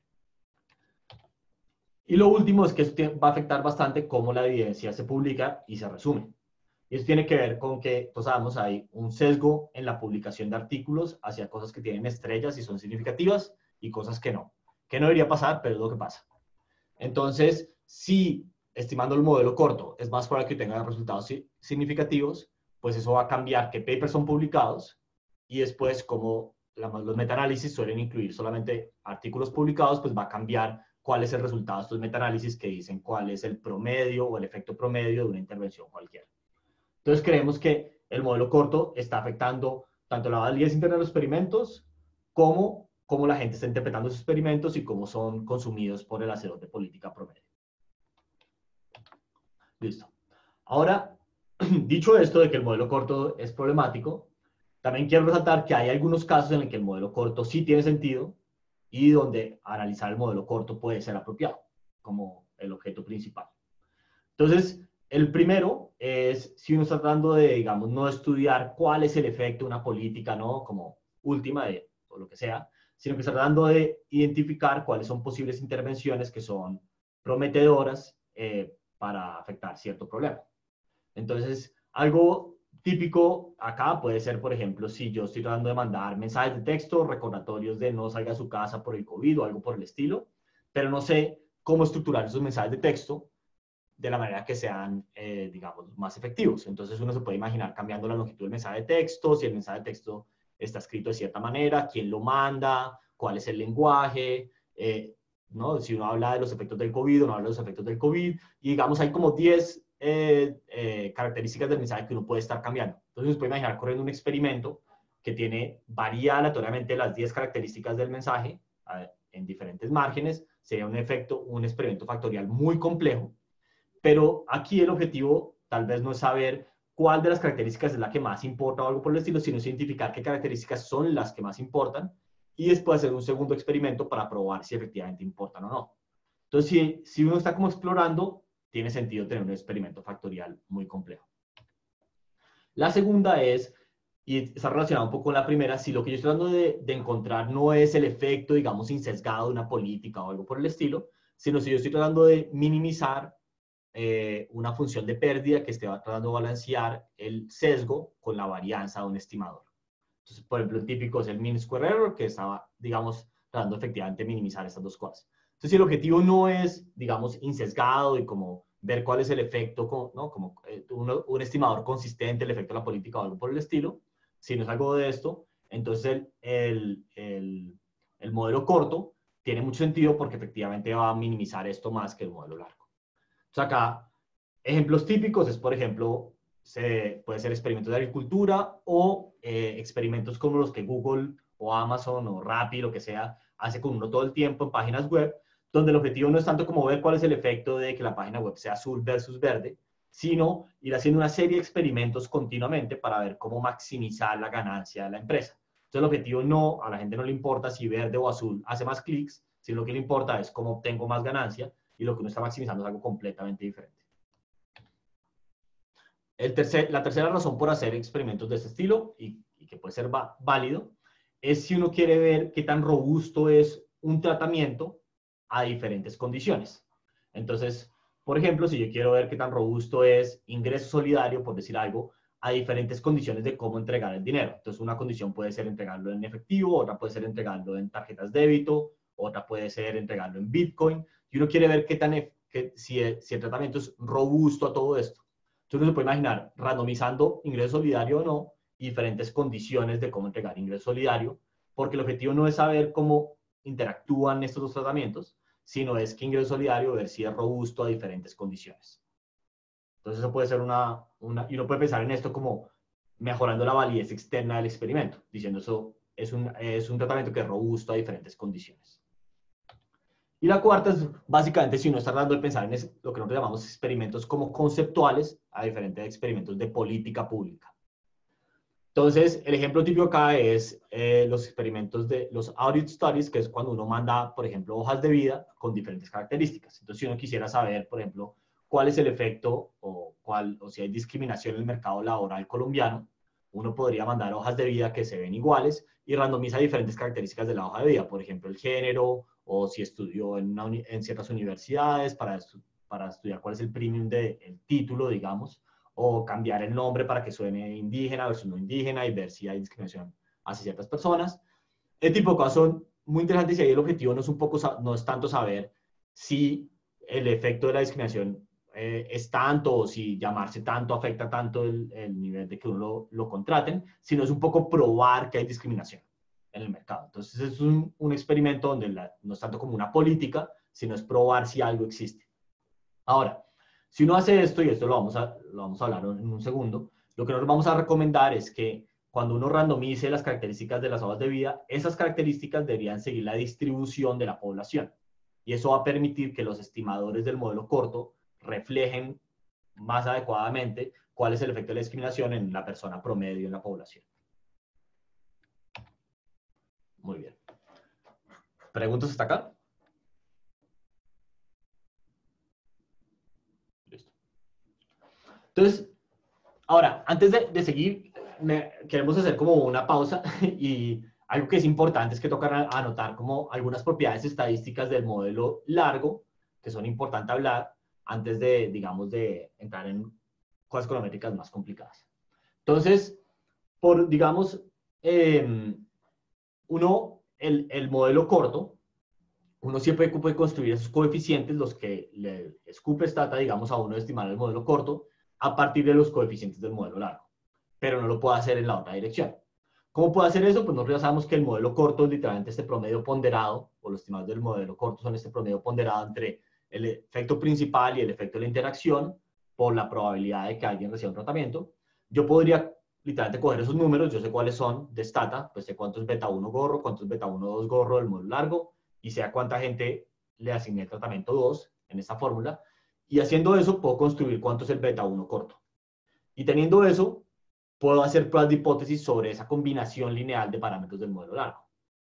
Y lo último es que esto va a afectar bastante cómo la evidencia se publica y se resume. Y eso tiene que ver con que, pues sabemos, hay un sesgo en la publicación de artículos hacia cosas que tienen estrellas y son significativas y cosas que no. Que no debería pasar, pero es lo que pasa. Entonces, si estimando el modelo corto es más probable que tenga resultados significativos, pues eso va a cambiar qué papers son publicados y después, como los metaanálisis suelen incluir solamente artículos publicados, pues va a cambiar cuál es el resultado de estos metaanálisis que dicen cuál es el promedio o el efecto promedio de una intervención cualquiera. Entonces creemos que el modelo corto está afectando tanto la validez interna de los experimentos como cómo la gente está interpretando esos experimentos y cómo son consumidos por el hacedor de política promedio. Listo. Ahora, dicho esto de que el modelo corto es problemático, también quiero resaltar que hay algunos casos en los que el modelo corto sí tiene sentido y donde analizar el modelo corto puede ser apropiado como el objeto principal. Entonces, el primero es si uno está tratando de, digamos, no estudiar cuál es el efecto de una política, ¿no? Como última de, o lo que sea, sino que está tratando de identificar cuáles son posibles intervenciones que son prometedoras eh, para afectar cierto problema. Entonces, algo típico acá puede ser, por ejemplo, si yo estoy tratando de mandar mensajes de texto, recordatorios de no salga a su casa por el COVID o algo por el estilo, pero no sé cómo estructurar esos mensajes de texto de la manera que sean, eh, digamos, más efectivos. Entonces uno se puede imaginar cambiando la longitud del mensaje de texto, si el mensaje de texto está escrito de cierta manera, quién lo manda, cuál es el lenguaje, eh, ¿no? Si uno habla de los efectos del COVID o no habla de los efectos del COVID, y digamos hay como diez eh, eh, características del mensaje que uno puede estar cambiando. Entonces se puede imaginar corriendo un experimento que tiene, varía aleatoriamente las diez características del mensaje eh, en diferentes márgenes, sería un efecto, un experimento factorial muy complejo. Pero aquí el objetivo tal vez no es saber cuál de las características es la que más importa o algo por el estilo, sino identificar qué características son las que más importan y después hacer un segundo experimento para probar si efectivamente importan o no. Entonces, si, si uno está como explorando, tiene sentido tener un experimento factorial muy complejo. La segunda es, y está relacionado un poco con la primera, si lo que yo estoy tratando de, de encontrar no es el efecto, digamos, insesgado de una política o algo por el estilo, sino si yo estoy tratando de minimizar eh, una función de pérdida que esté tratando de balancear el sesgo con la varianza de un estimador. Entonces, por ejemplo, el típico es el mean square error, que estaba, digamos, tratando efectivamente de minimizar estas dos cosas. Entonces, si el objetivo no es, digamos, insesgado y como ver cuál es el efecto, ¿no? Como eh, un, un estimador consistente, el efecto de la política o algo por el estilo, si no es algo de esto, entonces el, el, el, el modelo corto tiene mucho sentido porque efectivamente va a minimizar esto más que el modelo largo. Entonces, acá, ejemplos típicos es, por ejemplo, se, puede ser experimentos de agricultura o eh, experimentos como los que Google o Amazon o Rappi, lo que sea, hace con uno todo el tiempo en páginas web, donde el objetivo no es tanto como ver cuál es el efecto de que la página web sea azul versus verde, sino ir haciendo una serie de experimentos continuamente para ver cómo maximizar la ganancia de la empresa. Entonces, el objetivo no, a la gente no le importa si verde o azul hace más clics, sino lo que le importa es cómo obtengo más ganancia, y lo que uno está maximizando es algo completamente diferente. El tercer, la tercera razón por hacer experimentos de este estilo, y, y que puede ser válido, es si uno quiere ver qué tan robusto es un tratamiento a diferentes condiciones. Entonces, por ejemplo, si yo quiero ver qué tan robusto es ingreso solidario, por decir algo, a diferentes condiciones de cómo entregar el dinero. Entonces, una condición puede ser entregarlo en efectivo, otra puede ser entregarlo en tarjetas débito, otra puede ser entregarlo en Bitcoin. Y uno quiere ver qué tan, que, si, el, si el tratamiento es robusto a todo esto. Entonces, uno se puede imaginar randomizando ingreso solidario o no, y diferentes condiciones de cómo entregar ingreso solidario, porque el objetivo no es saber cómo interactúan estos dos tratamientos, sino es que ingreso solidario ver si es robusto a diferentes condiciones. Entonces, eso puede ser una, una, y uno puede pensar en esto como mejorando la validez externa del experimento, diciendo eso es un, es un tratamiento que es robusto a diferentes condiciones. Y la cuarta es básicamente si uno está tratando de pensar en eso, lo que nosotros llamamos experimentos como conceptuales a diferentes experimentos de política pública. Entonces, el ejemplo típico acá es eh, los experimentos de los audit studies, que es cuando uno manda, por ejemplo, hojas de vida con diferentes características. Entonces, si uno quisiera saber, por ejemplo, cuál es el efecto o, cuál, o si hay discriminación en el mercado laboral colombiano, uno podría mandar hojas de vida que se ven iguales y randomiza diferentes características de la hoja de vida, por ejemplo, el género, o si estudió en, una, en ciertas universidades para, estu para estudiar cuál es el premium del de, título, digamos, o cambiar el nombre para que suene indígena versus no indígena y ver si hay discriminación hacia ciertas personas. Este tipo de cosas son muy interesantes y ahí el objetivo no es, un poco, no es tanto saber si el efecto de la discriminación eh, es tanto o si llamarse tanto afecta tanto el, el nivel de que uno lo, lo contraten, sino es un poco probar que hay discriminación en el mercado. Entonces es un, un experimento donde la, no es tanto como una política, sino es probar si algo existe. Ahora, si uno hace esto, y esto lo vamos a, lo vamos a hablar en un segundo, lo que nosotros vamos a recomendar es que cuando uno randomice las características de las hojas de vida, esas características deberían seguir la distribución de la población. Y eso va a permitir que los estimadores del modelo corto reflejen más adecuadamente cuál es el efecto de la discriminación en la persona promedio en la población. Muy bien. ¿Preguntas hasta acá? Listo. Entonces, ahora, antes de, de seguir, me, queremos hacer como una pausa y algo que es importante es que toca anotar como algunas propiedades estadísticas del modelo largo, que son importantes hablar antes de, digamos, de entrar en cosas econométricas más complicadas. Entonces, por, digamos, eh, uno, el, el modelo corto, uno siempre puede construir esos coeficientes, los que le escupe stata, digamos, a uno estimar el modelo corto, a partir de los coeficientes del modelo largo. Pero no lo puede hacer en la otra dirección. ¿Cómo puede hacer eso? Pues nosotros ya sabemos que el modelo corto es literalmente este promedio ponderado, o los estimados del modelo corto son este promedio ponderado entre el efecto principal y el efecto de la interacción por la probabilidad de que alguien reciba un tratamiento. Yo podría literalmente coger esos números, yo sé cuáles son de stata, pues sé cuánto es beta uno gorro, cuánto es beta uno dos gorro del modelo largo, y sé a cuánta gente le asigné el tratamiento dos en esta fórmula, y haciendo eso puedo construir cuánto es el beta uno corto. Y teniendo eso, puedo hacer pruebas de hipótesis sobre esa combinación lineal de parámetros del modelo largo.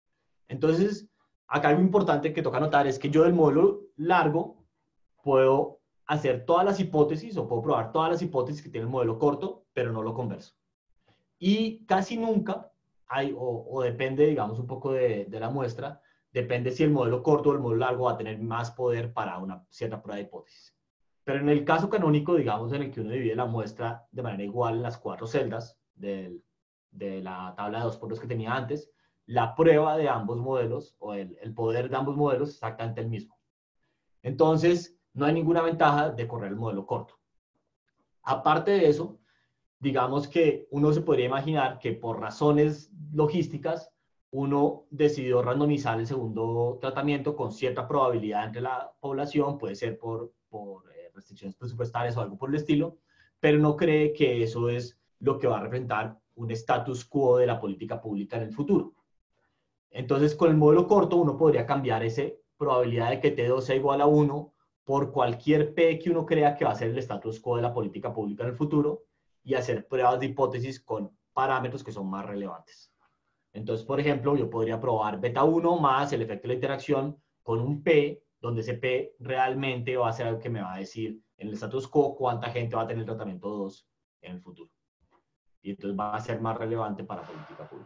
Entonces, acá algo importante que toca notar es que yo del modelo largo puedo hacer todas las hipótesis o puedo probar todas las hipótesis que tiene el modelo corto, pero no lo converso. Y casi nunca hay, o, o depende, digamos, un poco de, de la muestra, depende si el modelo corto o el modelo largo va a tener más poder para una cierta prueba de hipótesis. Pero en el caso canónico, digamos, en el que uno divide la muestra de manera igual en las cuatro celdas del, de la tabla de dos por dos que tenía antes, la prueba de ambos modelos, o el, el poder de ambos modelos, es exactamente el mismo. Entonces, no hay ninguna ventaja de correr el modelo corto. Aparte de eso, digamos que uno se podría imaginar que por razones logísticas, uno decidió randomizar el segundo tratamiento con cierta probabilidad entre la población, puede ser por, por eh, restricciones presupuestarias o algo por el estilo, pero no cree que eso es lo que va a representar un status quo de la política pública en el futuro. Entonces, con el modelo corto, uno podría cambiar esa probabilidad de que T dos sea igual a uno por cualquier P que uno crea que va a ser el status quo de la política pública en el futuro y hacer pruebas de hipótesis con parámetros que son más relevantes. Entonces, por ejemplo, yo podría probar beta uno más el efecto de la interacción con un P, donde ese P realmente va a ser algo que me va a decir en el status quo cuánta gente va a tener el tratamiento dos en el futuro. Y entonces va a ser más relevante para la política pública.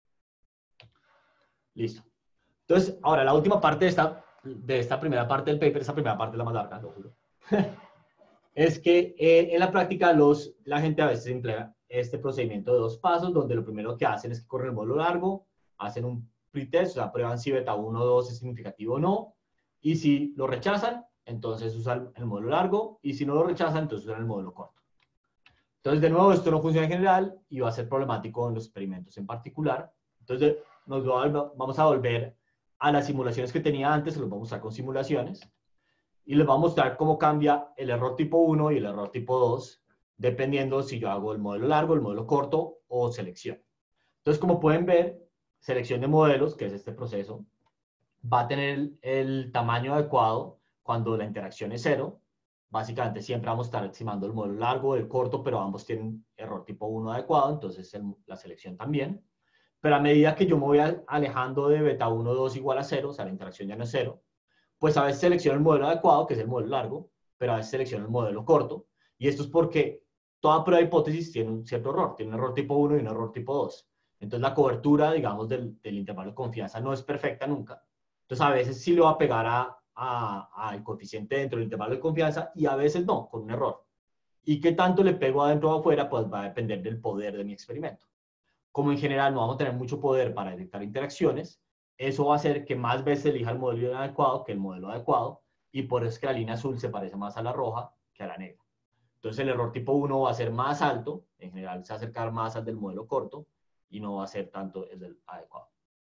Listo. Entonces, ahora la última parte de esta, de esta primera parte del paper, esta primera parte es la más larga, lo juro, es que eh, en la práctica los, la gente a veces emplea este procedimiento de dos pasos, donde lo primero que hacen es que corren el modelo largo, hacen un pretest, o sea, prueban si beta uno o dos es significativo o no, y si lo rechazan, entonces usan el modelo largo, y si no lo rechazan, entonces usan el modelo corto. Entonces, de nuevo, esto no funciona en general y va a ser problemático en los experimentos en particular. Entonces, nos vamos a volver a las simulaciones que tenía antes, se los vamos a usar con simulaciones, y les vamos a mostrar cómo cambia el error tipo uno y el error tipo dos, dependiendo si yo hago el modelo largo, el modelo corto o selección. Entonces, como pueden ver, selección de modelos, que es este proceso, va a tener el, el tamaño adecuado cuando la interacción es cero. Básicamente siempre vamos a estar estimando el modelo largo o el corto, pero ambos tienen error tipo uno adecuado, entonces el, la selección también. Pero a medida que yo me voy alejando de beta uno, dos igual a cero, o sea, la interacción ya no es cero, pues a veces selecciono el modelo adecuado, que es el modelo largo, pero a veces selecciono el modelo corto. Y esto es porque toda prueba de hipótesis tiene un cierto error, tiene un error tipo uno y un error tipo dos. Entonces la cobertura, digamos, del, del intervalo de confianza no es perfecta nunca. Entonces a veces sí lo va a pegar a, a, al coeficiente dentro del intervalo de confianza y a veces no, con un error. Y qué tanto le pego adentro o afuera, pues va a depender del poder de mi experimento. Como en general no vamos a tener mucho poder para detectar interacciones, eso va a hacer que más veces elija el modelo inadecuado que el modelo adecuado, y por eso es que la línea azul se parece más a la roja que a la negra. Entonces el error tipo uno va a ser más alto, en general se va a acercar más al del modelo corto, y no va a ser tanto el del adecuado.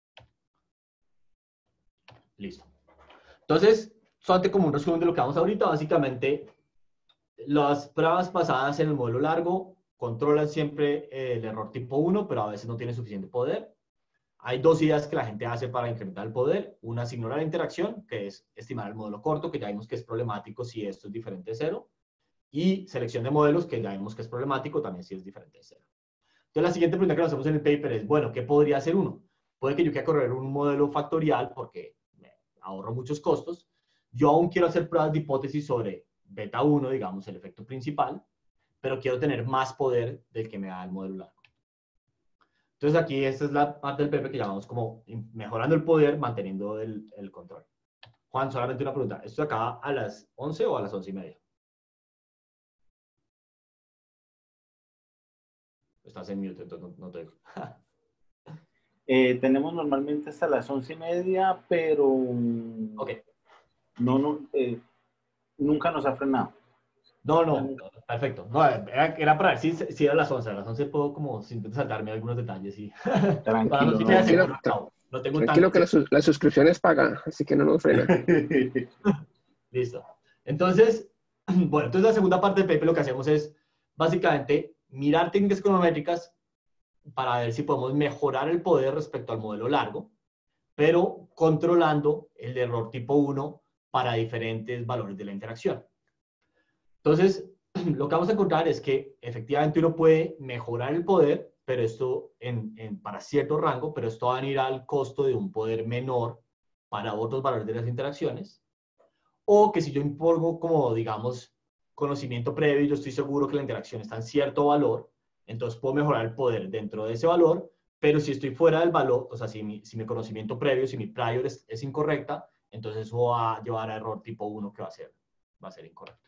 Listo. Entonces, solamente como un resumen de lo que vamos ahorita, básicamente, las pruebas basadas en el modelo largo controlan siempre el error tipo uno, pero a veces no tienen suficiente poder. Hay dos ideas que la gente hace para incrementar el poder. Una es ignorar la interacción, que es estimar el modelo corto, que ya vimos que es problemático si esto es diferente de cero. Y selección de modelos, que ya vimos que es problemático también si es diferente de cero. Entonces, la siguiente pregunta que nos hacemos en el paper es, bueno, ¿qué podría hacer uno? Puede que yo quiera correr un modelo factorial porque me ahorro muchos costos. Yo aún quiero hacer pruebas de hipótesis sobre beta uno, digamos, el efecto principal, pero quiero tener más poder del que me da el modelo largo. Entonces aquí esta es la parte del paper que llamamos como mejorando el poder, manteniendo el, el control. Juan, solamente una pregunta. ¿Esto acaba a las once o a las once y media? Estás en mute, entonces no, no te digo. eh, tenemos normalmente hasta las once y media, pero Ok. no, no, eh, nunca nos ha frenado. No, no, perfecto. No, era, era para ver si, si era a las once. A las once puedo como sin saltarme algunos detalles. Y... Tranquilo. no, Tranquilo, seguro, no, no tengo tranquilo tan... que la, su la suscripción es paga, así que no nos frena. Listo. Entonces, bueno, entonces la segunda parte del paper lo que hacemos es básicamente mirar técnicas econométricas para ver si podemos mejorar el poder respecto al modelo largo, pero controlando el error tipo uno para diferentes valores de la interacción. Entonces, lo que vamos a encontrar es que efectivamente uno puede mejorar el poder pero esto en, en, para cierto rango, pero esto va a venir al costo de un poder menor para otros valores de las interacciones. O que si yo impongo como, digamos, conocimiento previo y yo estoy seguro que la interacción está en cierto valor, entonces puedo mejorar el poder dentro de ese valor, pero si estoy fuera del valor, o sea, si mi, si mi conocimiento previo, si mi prior es, es incorrecta, entonces eso va a llevar a error tipo uno que va a ser, va a ser incorrecto.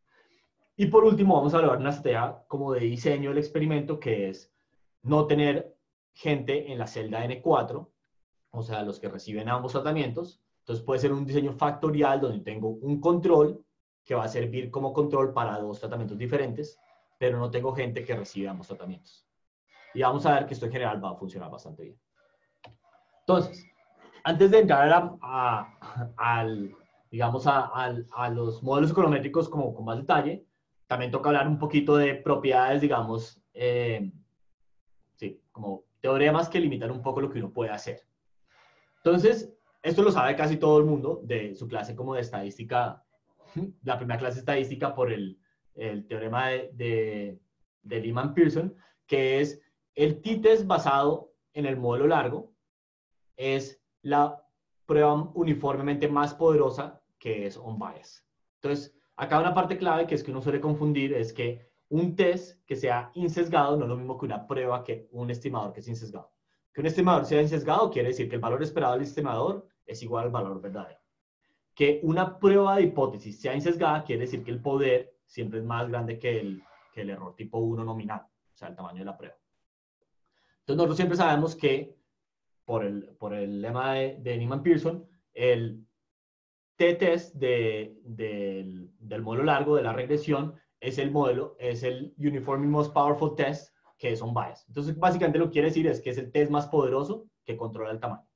Y por último, vamos a hablar de una estrategia como de diseño del experimento, que es no tener gente en la celda N cuatro, o sea, los que reciben ambos tratamientos. Entonces puede ser un diseño factorial donde tengo un control que va a servir como control para dos tratamientos diferentes, pero no tengo gente que recibe ambos tratamientos. Y vamos a ver que esto en general va a funcionar bastante bien. Entonces, antes de entrar a, a, al, digamos, a, a, a los modelos econométricos como con más detalle, también toca hablar un poquito de propiedades, digamos, eh, sí, como teoremas que limitan un poco lo que uno puede hacer. Entonces, esto lo sabe casi todo el mundo de su clase como de estadística, la primera clase de estadística por el, el teorema de, de, de Lehmann-Pearson, que es el t-test basado en el modelo largo, es la prueba uniformemente más poderosa que es on-bias. Entonces, acá una parte clave que es que uno suele confundir es que un test que sea insesgado no es lo mismo que una prueba que un estimador que es insesgado. Que un estimador sea insesgado quiere decir que el valor esperado del estimador es igual al valor verdadero. Que una prueba de hipótesis sea insesgada quiere decir que el poder siempre es más grande que el, que el error tipo uno nominal, o sea, el tamaño de la prueba. Entonces, nosotros siempre sabemos que por el, por el lema de, de Lehmann-Pearson, el t-test de, de, del modelo largo de la regresión es el modelo, es el Uniformly Most Powerful Test, que es on-bias. Entonces, básicamente lo que quiere decir es que es el test más poderoso que controla el tamaño.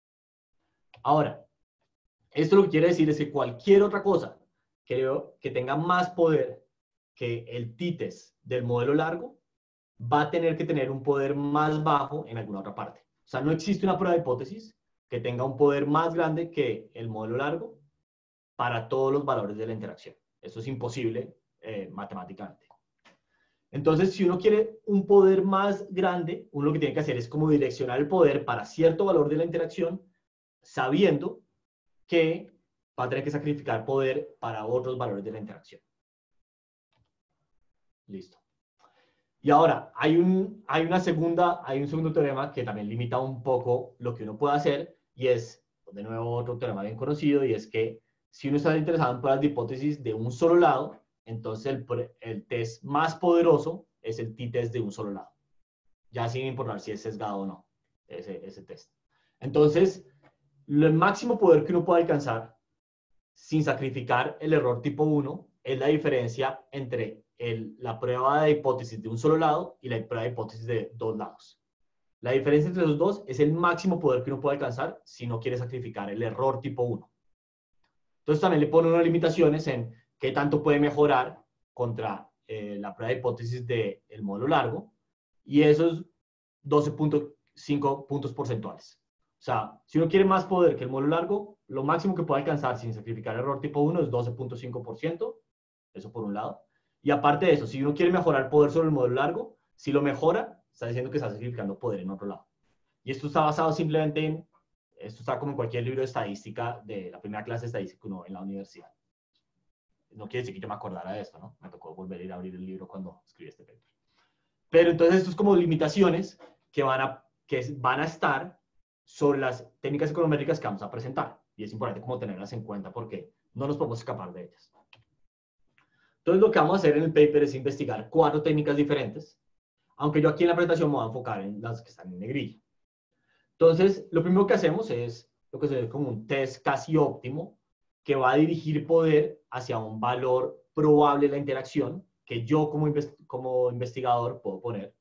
Ahora, esto lo que quiere decir es que cualquier otra cosa que, que tenga más poder que el t-test del modelo largo va a tener que tener un poder más bajo en alguna otra parte. O sea, no existe una prueba de hipótesis que tenga un poder más grande que el modelo largo para todos los valores de la interacción. Eso es imposible eh, matemáticamente. Entonces, si uno quiere un poder más grande, uno lo que tiene que hacer es como direccionar el poder para cierto valor de la interacción, sabiendo que va a tener que sacrificar poder para otros valores de la interacción. Listo. Y ahora, hay un, hay una segunda, hay un segundo teorema que también limita un poco lo que uno puede hacer, y es, de nuevo, otro teorema bien conocido, y es que si uno está interesado en pruebas de hipótesis de un solo lado, entonces el, el test más poderoso es el t-test de un solo lado. Ya sin importar si es sesgado o no, ese, ese test. Entonces, el máximo poder que uno puede alcanzar sin sacrificar el error tipo uno es la diferencia entre el, la prueba de hipótesis de un solo lado y la prueba de hipótesis de dos lados. La diferencia entre los dos es el máximo poder que uno puede alcanzar si no quiere sacrificar el error tipo uno. Entonces también le pone unas limitaciones en qué tanto puede mejorar contra eh, la prueba de hipótesis del modelo largo, y esos doce punto cinco puntos porcentuales. O sea, si uno quiere más poder que el modelo largo, lo máximo que puede alcanzar sin sacrificar error tipo uno es doce punto cinco por ciento, eso por un lado. Y aparte de eso, si uno quiere mejorar poder sobre el modelo largo, si lo mejora, está diciendo que está sacrificando poder en otro lado. Y esto está basado simplemente en, esto está como en cualquier libro de estadística, de la primera clase de estadística uno en la universidad. No quiere decir que yo me acordara de esto, ¿no? Me tocó volver a ir a abrir el libro cuando escribí este paper. Pero entonces esto es como limitaciones que van a, que van a estar sobre las técnicas econométricas que vamos a presentar. Y es importante como tenerlas en cuenta porque no nos podemos escapar de ellas. Entonces lo que vamos a hacer en el paper es investigar cuatro técnicas diferentes, aunque yo aquí en la presentación me voy a enfocar en las que están en negrilla. Entonces, lo primero que hacemos es lo que se ve como un test casi óptimo, que va a dirigir poder hacia un valor probable de la interacción, que yo como, invest como investigador puedo poner.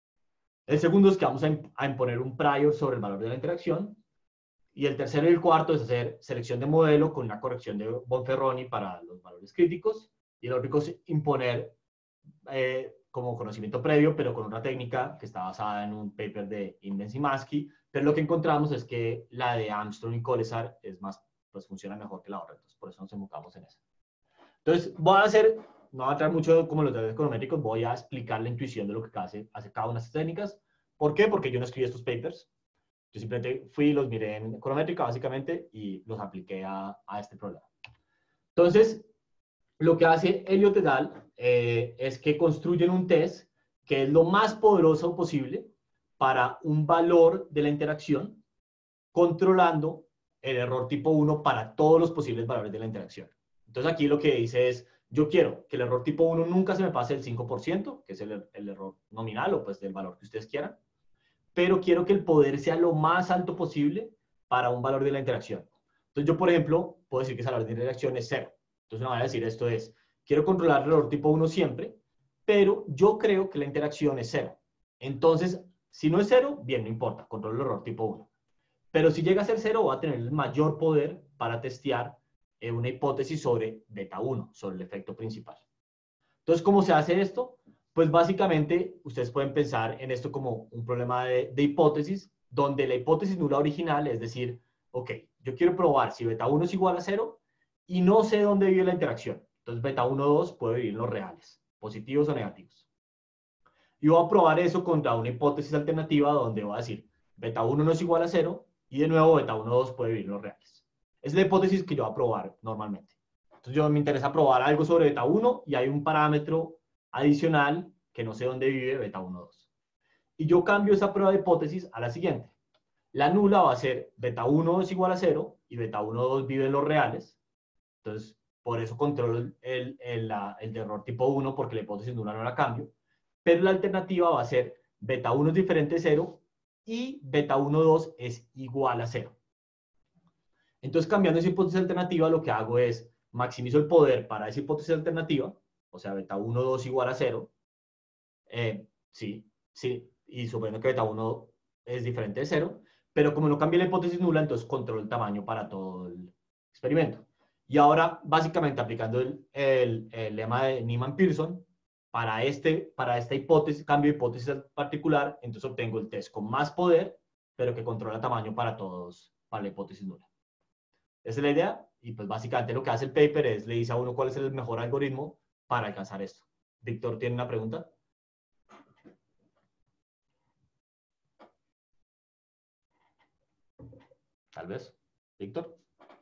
El segundo es que vamos a, imp a imponer un prior sobre el valor de la interacción. Y el tercero y el cuarto es hacer selección de modelo con una corrección de Bonferroni para los valores críticos. Y el último es imponer eh, como conocimiento previo, pero con una técnica que está basada en un paper de Imbens y Maskey. Pero lo que encontramos es que la de Armstrong y Kolesar es más, pues funciona mejor que la otra. Entonces, por eso nos enfocamos en eso. Entonces, voy a hacer no va a entrar mucho como los datos econométricos, voy a explicar la intuición de lo que hace, hace cada una de estas técnicas. ¿Por qué? Porque yo no escribí estos papers. Yo simplemente fui, los miré en econométrica básicamente y los apliqué a, a este problema. Entonces, lo que hace Elliott et al. Eh, es que construyen un test que es lo más poderoso posible para un valor de la interacción, controlando el error tipo uno para todos los posibles valores de la interacción. Entonces aquí lo que dice es, yo quiero que el error tipo uno nunca se me pase el cinco por ciento, que es el, el error nominal o pues del valor que ustedes quieran, pero quiero que el poder sea lo más alto posible para un valor de la interacción. Entonces yo, por ejemplo, puedo decir que ese valor de la interacción es cero. Entonces una manera de decir esto es, quiero controlar el error tipo uno siempre, pero yo creo que la interacción es cero. Entonces, si no es cero, bien, no importa, controlo el error tipo uno. Pero si llega a ser cero, va a tener el mayor poder para testear eh, una hipótesis sobre beta uno, sobre el efecto principal. Entonces, ¿cómo se hace esto? Pues básicamente, ustedes pueden pensar en esto como un problema de, de hipótesis, donde la hipótesis nula original, es decir, ok, yo quiero probar si beta uno es igual a cero y no sé dónde vive la interacción. Entonces, beta uno punto dos puede vivir en los reales, positivos o negativos. Y voy a probar eso contra una hipótesis alternativa donde voy a decir, beta uno no es igual a cero, y de nuevo beta uno punto dos puede vivir en los reales. Es la hipótesis que yo voy a probar normalmente. Entonces yo me interesa probar algo sobre beta uno y hay un parámetro adicional que no sé dónde vive beta uno punto dos. Y yo cambio esa prueba de hipótesis a la siguiente. La nula va a ser beta uno punto dos igual a cero y beta uno punto dos vive en los reales. Entonces, por eso controlo el, el, el, la, el de error tipo uno porque la hipótesis nula no la cambio. Pero la alternativa va a ser beta uno es diferente de cero y beta uno punto dos es igual a cero. Entonces, cambiando esa hipótesis alternativa, lo que hago es maximizo el poder para esa hipótesis alternativa, o sea, beta uno punto dos igual a cero. Eh, sí, sí, y suponiendo que beta uno es diferente de cero, pero como no cambié la hipótesis nula, entonces controlo el tamaño para todo el experimento. Y ahora, básicamente, aplicando el, el, el lema de Neyman-Pearson, para, este, para esta hipótesis, cambio de hipótesis particular, entonces obtengo el test con más poder, pero que controla tamaño para todos, para la hipótesis nula. Esa es la idea, y pues básicamente lo que hace el paper es, le dice a uno cuál es el mejor algoritmo para alcanzar esto. Víctor, ¿tiene una pregunta? Tal vez. Víctor.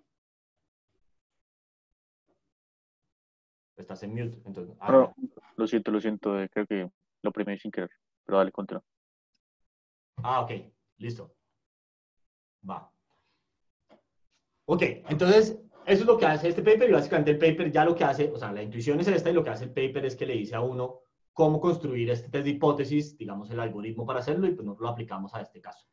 Estás en mute. Entonces, ah, No, lo siento, lo siento, eh, creo que lo primero sin querer, pero dale, contra. ah, ok, listo. Va. Ok, entonces, eso es lo que hace este paper y básicamente el paper ya lo que hace, o sea, la intuición es esta y lo que hace el paper es que le dice a uno cómo construir este test de hipótesis, digamos, el algoritmo para hacerlo y pues nosotros lo aplicamos a este caso.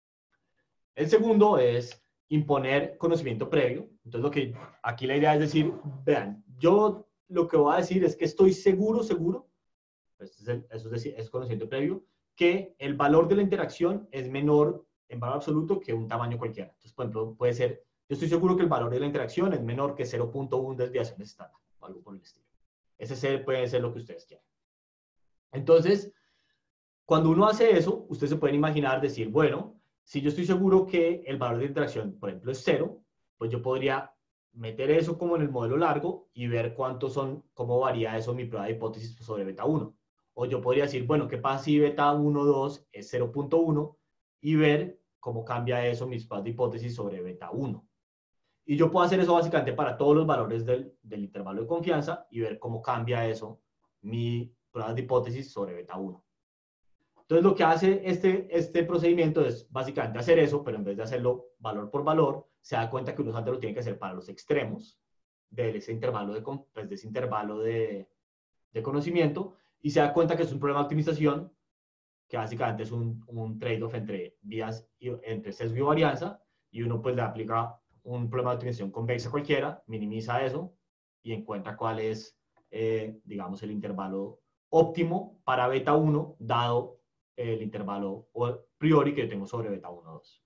El segundo es imponer conocimiento previo. Entonces, lo que aquí la idea es decir, vean, yo lo que voy a decir es que estoy seguro, seguro, pues es el, eso es decir, es conocimiento previo, que el valor de la interacción es menor en valor absoluto que un tamaño cualquiera. Entonces, por ejemplo, puede ser, yo estoy seguro que el valor de la interacción es menor que cero punto uno desviaciones estándar, o algo por el estilo. Ese puede ser lo que ustedes quieran. Entonces, cuando uno hace eso, ustedes se pueden imaginar decir, bueno, si yo estoy seguro que el valor de interacción, por ejemplo, es cero, pues yo podría meter eso como en el modelo largo y ver cuántos son, cómo varía eso en mi prueba de hipótesis sobre beta uno. O yo podría decir, bueno, ¿qué pasa si beta uno punto dos es cero punto uno? Y ver cómo cambia eso mis pruebas de hipótesis sobre beta uno. Y yo puedo hacer eso básicamente para todos los valores del, del intervalo de confianza y ver cómo cambia eso mi prueba de hipótesis sobre beta uno. Entonces, lo que hace este, este procedimiento es básicamente hacer eso, pero en vez de hacerlo valor por valor, se da cuenta que uno antes lo tiene que hacer para los extremos de ese intervalo de, pues, de, ese intervalo de, de conocimiento y se da cuenta que es un problema de optimización, que básicamente es un, un trade-off entre vías, entre sesgo y varianza, y uno pues le aplica un problema de optimización convexa cualquiera, minimiza eso y encuentra cuál es, eh, digamos, el intervalo óptimo para beta uno, dado el intervalo a priori que yo tengo sobre beta uno punto dos.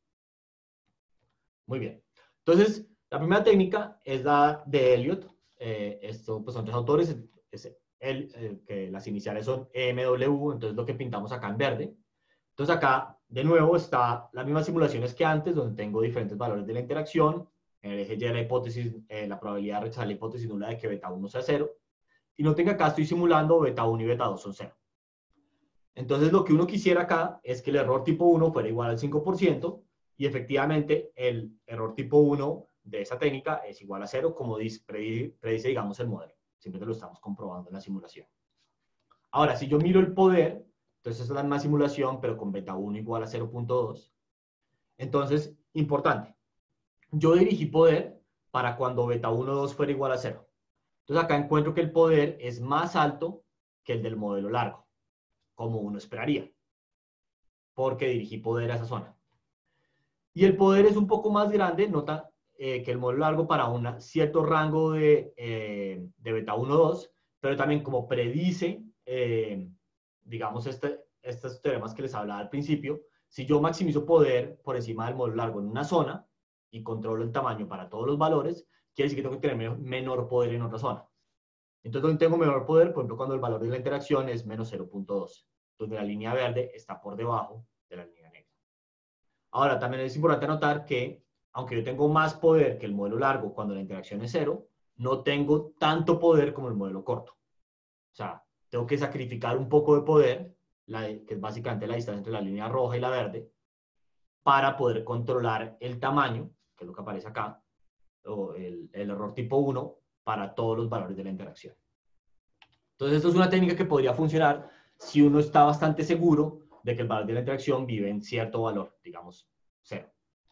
Muy bien. Entonces, la primera técnica es la de Elliott. Eh, esto pues, son tres autores. Es el, eh, que las iniciales son E M W, entonces lo que pintamos acá en verde. Entonces acá, de nuevo, está las mismas simulaciones que antes, donde tengo diferentes valores de la interacción. En el eje Y de la hipótesis, eh, la probabilidad de rechazar la hipótesis nula de que beta uno sea cero. Y noten que acá estoy simulando beta uno y beta dos son cero. Entonces lo que uno quisiera acá es que el error tipo uno fuera igual al cinco por ciento y efectivamente el error tipo uno de esa técnica es igual a cero, como dice, predice, predice, digamos, el modelo. Siempre lo estamos comprobando en la simulación. Ahora, si yo miro el poder, entonces esta es la misma simulación, pero con beta uno igual a cero punto dos. Entonces, importante, yo dirigí poder para cuando beta uno punto dos fuera igual a cero. Entonces acá encuentro que el poder es más alto que el del modelo largo, como uno esperaría, porque dirigí poder a esa zona. Y el poder es un poco más grande, nota eh, que el modelo largo para un cierto rango de, eh, de beta uno punto dos, pero también como predice, eh, digamos, este, estos teoremas que les hablaba al principio, si yo maximizo poder por encima del modelo largo en una zona y controlo el tamaño para todos los valores, quiere decir que tengo que tener menor poder en otra zona. Entonces, donde tengo menor poder, por ejemplo, cuando el valor de la interacción es menos cero punto dos, donde la línea verde está por debajo de la línea negra. Ahora, también es importante notar que, aunque yo tengo más poder que el modelo largo cuando la interacción es cero, no tengo tanto poder como el modelo corto. O sea, tengo que sacrificar un poco de poder, la, que es básicamente la distancia entre la línea roja y la verde, para poder controlar el tamaño, que es lo que aparece acá, o el, el error tipo uno, para todos los valores de la interacción. Entonces, esto es una técnica que podría funcionar si uno está bastante seguro de que el valor de la interacción vive en cierto valor, digamos, cero.